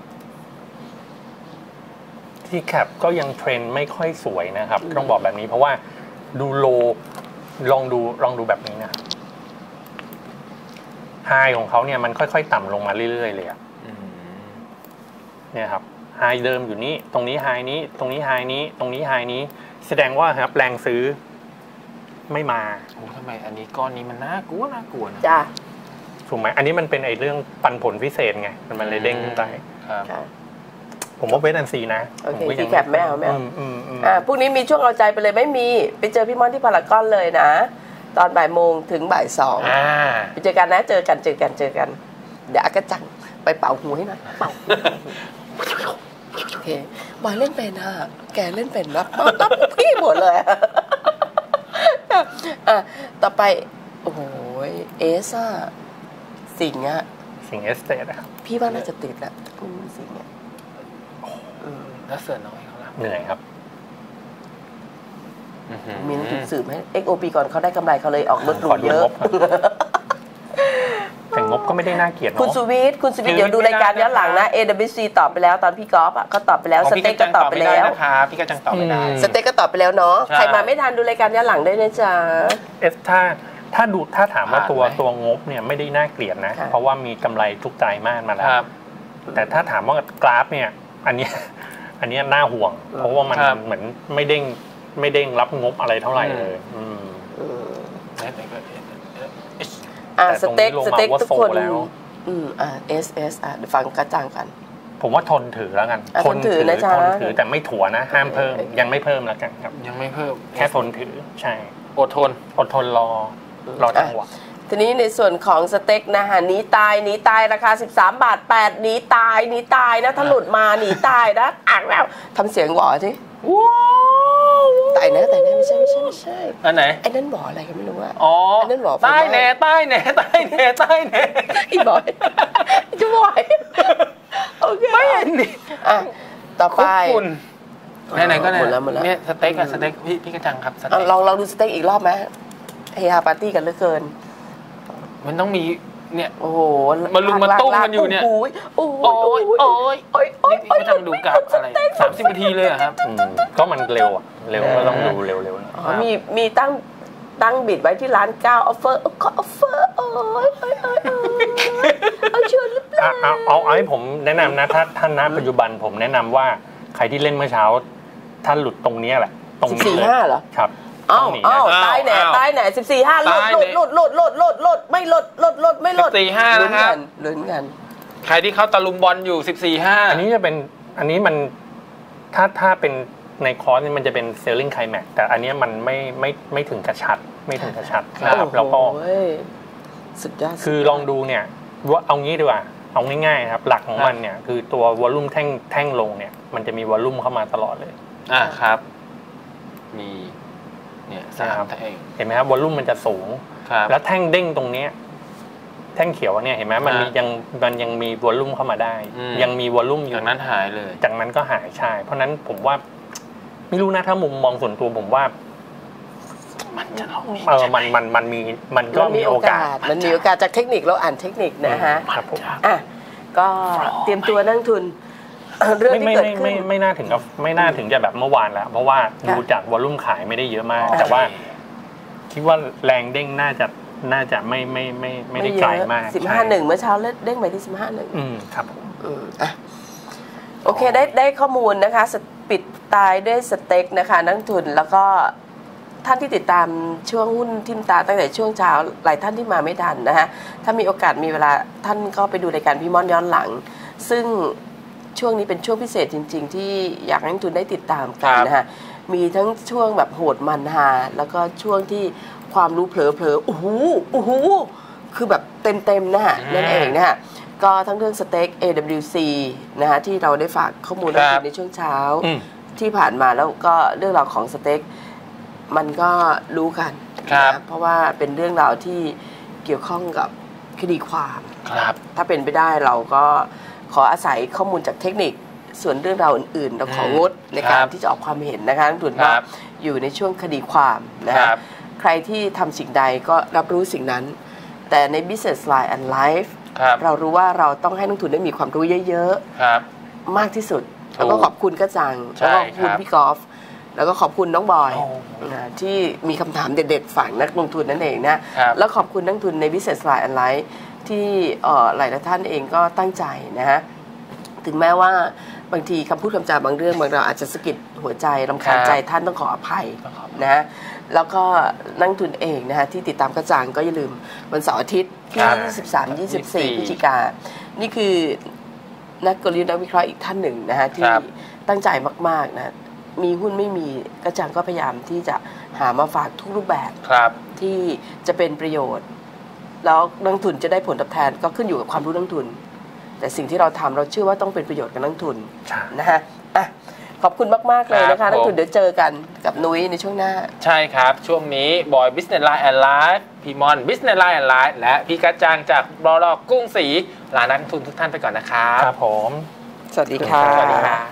ทีแคปก็ยังเทรนไม่ค่อยสวยนะครับต้องบอกแบบนี้เพราะว่าดูโลลองดูแบบนี้นะไฮของเขาเนี่ยมันค่อยๆต่ำลงมาเรื่อยๆเลยเนี่ยครับไฮเดิมอยู่นี้ตรงนี้ไฮนี้ตรงนี้ไฮนี้ตรงนี้ไฮนี้แสดงว่าครับแรงซื้อไม่มาทำไมอันนี้ก้อนนี้มันน่ากลัวนะจ้ะถูกไหมอันนี้มันเป็นไอ้เรื่องปันผลพิเศษไงมันเลยเด้งขึ้นไปผมว่าเวทแอนซีนะโอเคทีแคปไม่เอาพรุ่งนี้มีช่วงเอาใจไปเลยไม่มีไปเจอพี่ม่อนที่พารากอนเลยนะตอนบ่ายโมงถึงบ่าย2ไปเจอกันนะเจอกันเดี๋ยวอากาจังไปเป่าหูให้หน่อยเป่าโอเคบอยเล่นเป็นแกเล่นเป็นรับพี่หมดเลยต่อไปโอ้โหเอซ่าสิ่งเอสเตทนะครับพี่ว่าน่าจะติดแหละสิ่งเนี้ยแล้วเสือน้อยเขาล่ะเหนื่อยครับมีนักสืบให้ XOP ก่อนเขาได้กำไรเขาเลยออกรถหรูเยอะแต่งบก็ไม่ได้น่าเกลียดเนาะคุณสุวิทย์เดี๋ยวดูรายการย้อนหลังนะ AWC ตอบไปแล้วตอนพี่กอล์ฟเขาตอบไปแล้วสเต็กก็ตอบไปแล้วพี่กระจังตอบไม่ได้สเต็กก็ตอบไปแล้วเนาะใครมาไม่ทันดูรายการย้อนหลังได้นะจ๊ะถ้าถามว่าตัวงบเนี่ยไม่ได้น่าเกลียดนะเพราะว่ามีกำไรทุกไตรมาสมาแล้วแต่ถ้าถามว่ากราฟเนี่ยอันนี้น่าห่วงเพราะว่ามันเหมือนไม่เด้งรับงบอะไรเท่าไหร่เลยสเต็กทุกคนSS ฟังกระจ่างกันผมว่าทนถือแล้วกันทนถือนะจ๊ะทนถือแต่ไม่ถั่วนะห้ามเพิ่มยังไม่เพิ่มแล้วกันครับยังไม่เพิ่มแค่ทนถือใช่อดทนรอจังหวะทีนี้ในส่วนของสเต็กนะฮะหนีตายราคา13 บาท 8หนีตายนะถ้าหลุดมาหนีตายนะอ่างแล้วทำเสียงหวอสิตายนะไม่ใช่อันไหนไอ้นั่นหวออะไรกันไม่รู้ว่าอันนั้นหวอใต้แหน่อีบอยจะบอยโอเคไม่เห็นดิต่อไปไหนก็เนี่ยสเต็กพี่กระจังครับลองดูสเต็กอีกรอบไหมเฮียปาร์ตี้กันเหลือเกินมันต้องมีเนี่ยโอ้โหมาลุมมาตุ้มกันอยู่เนี่ยโอ้ยไม่ต้องดูกราฟอะไร30 นาทีเลยอะครับก็มันเร็วก็ต้องดูเร็วมีตั้งบิดไว้ที่ร้าน9ออฟเฟอร์โอ้ยเอาเชิญหรือเปล่าเอาให้ผมแนะนำนะถ้าท่านณปัจจุบันผมแนะนำว่าใครที่เล่นเมื่อเช้าท่านหลุดตรงนี้แหละตรงนี้ 14.5เหรอครับตายแหน่14.5ลดไม่ลด 14.5นะครับลุ้นกันใครที่เขาตะลุมบอลอยู่14.5 อันนี้มันถ้าเป็นในคอร์สนี่มันจะเป็น selling climax แต่อันนี้มันไม่ถึงกระชัดนะครับแล้วก็สุดยอดคือลองดูเนี่ยว่าเอางี้ดีกว่าเอาง่ายๆครับหลักของมันเนี่ยคือตัววอลลุ่มแท่งลงเนี่ยมันจะมีวอลลุ่มเข้ามาตลอดเลยครับมีเนี่ยเห็นไหมครับวอลลุ่มมันจะสูงแล้วแท่งเด้งตรงนี้แท่งเขียวเนี่ยเห็นไหมมันยังมีวอลลุ่มเข้ามาได้ยังมีวอลลุ่มอยู่จากนั้นหายเลยจากนั้นก็หายใช่เพราะนั้นผมว่าไม่รู้นะถ้ามุมมองส่วนตัวผมว่ามันจะลงมันก็มีโอกาสจากเทคนิคเราอ่านเทคนิคนะฮะครับผมก็เตรียมตัวนั่งทุนเรื่องที่เกิดขึ้นไม่น่าถึงจะแบบเมื่อวานแล้วเพราะว่าดูจากวอลลุ่มขายไม่ได้เยอะมากแต่ว่าคิดว่าแรงเด้งน่าจะไม่ได้ไกลมาก 15.1เมื่อเช้าเด้งไปที่ 15.1ครับโอเคได้ข้อมูลนะคะปิดตายด้วยสเต็กนะคะนักทุนแล้วก็ท่านที่ติดตามช่วงหุ้นทิมตาตั้งแต่ช่วงเช้าหลายท่านที่มาไม่ทันนะคะถ้ามีโอกาสมีเวลาท่านก็ไปดูรายการพี่ม่อนย้อนหลังซึ่งช่วงนี้เป็นช่วงพิเศษจริงๆที่อยากให้นักทุนได้ติดตามกันนะคะมีทั้งช่วงแบบโหดมันฮาแล้วก็ช่วงที่ความรู้เผลอโอ้โหคือแบบเต็มนะคะนั่นเองนะคะก็ทั้งเรื่องสเต็ก AWC นะคะที่เราได้ฝากข้อมูลในช่วงเช้าที่ผ่านมาแล้วก็เรื่องราวของสเต็กมันก็รู้กันนะเพราะว่าเป็นเรื่องราวที่เกี่ยวข้องกับคดีความถ้าเป็นไปได้เราก็ขออาศัยข้อมูลจากเทคนิคส่วนเรื่องราวอื่นๆเราของดในการที่จะออกความเห็นนะคะทุนว่าอยู่ในช่วงคดีความนะคะใครที่ทำสิ่งใดก็รับรู้สิ่งนั้นแต่ใน Business Line and Life เรารู้ว่าเราต้องให้นักทุนได้มีความรู้เยอะๆมากที่สุดแล้วก็ขอบคุณกระจังแล้วก็ขอบคุณพี่กอล์ฟแล้วก็ขอบคุณน้องบอยที่มีคำถามเด็ดๆฝั่งนักลงทุนนั่นเองนะแล้วขอบคุณนักทุนใน Business Line and Life ที่หลายท่านเองก็ตั้งใจนะฮะถึงแม้ว่าบางทีคำพูดคำจาบางเรื่องบางเราอาจจะสะกิดหัวใจรำคาญใจท่านต้องขออภัยนะแล้วก็นักทุนเองนะฮะที่ติดตามกระจ่างก็อย่าลืมวันเสาร์อาทิตย์ที่23-24 พฤศจิกายนนี่คือนักกลยุทธ์นักวิเคราะห์อีกท่านหนึ่งนะฮะที่ตั้งใจมากๆนะมีหุ้นไม่มีกระจ่างก็พยายามที่จะหามาฝากทุกรูปแบบที่จะเป็นประโยชน์แล้วนักทุนจะได้ผลตอบแทนก็ขึ้นอยู่กับความรู้นักทุนแต่สิ่งที่เราทำเราเชื่อว่าต้องเป็นประโยชน์กับนักทุนนะฮะขอบคุณมากๆเลยนะคะนักทุนเดี๋ยวเจอกันกับนุ้ยในช่วงหน้าใช่ครับช่วงนี้บอย Business Line and Live พี่มอน Business Line and Live และพี่กัจจังจากบล.กุ้งศรีลานักทุนทุกท่านไปก่อนนะครับครับผมสวัสดีค่ะ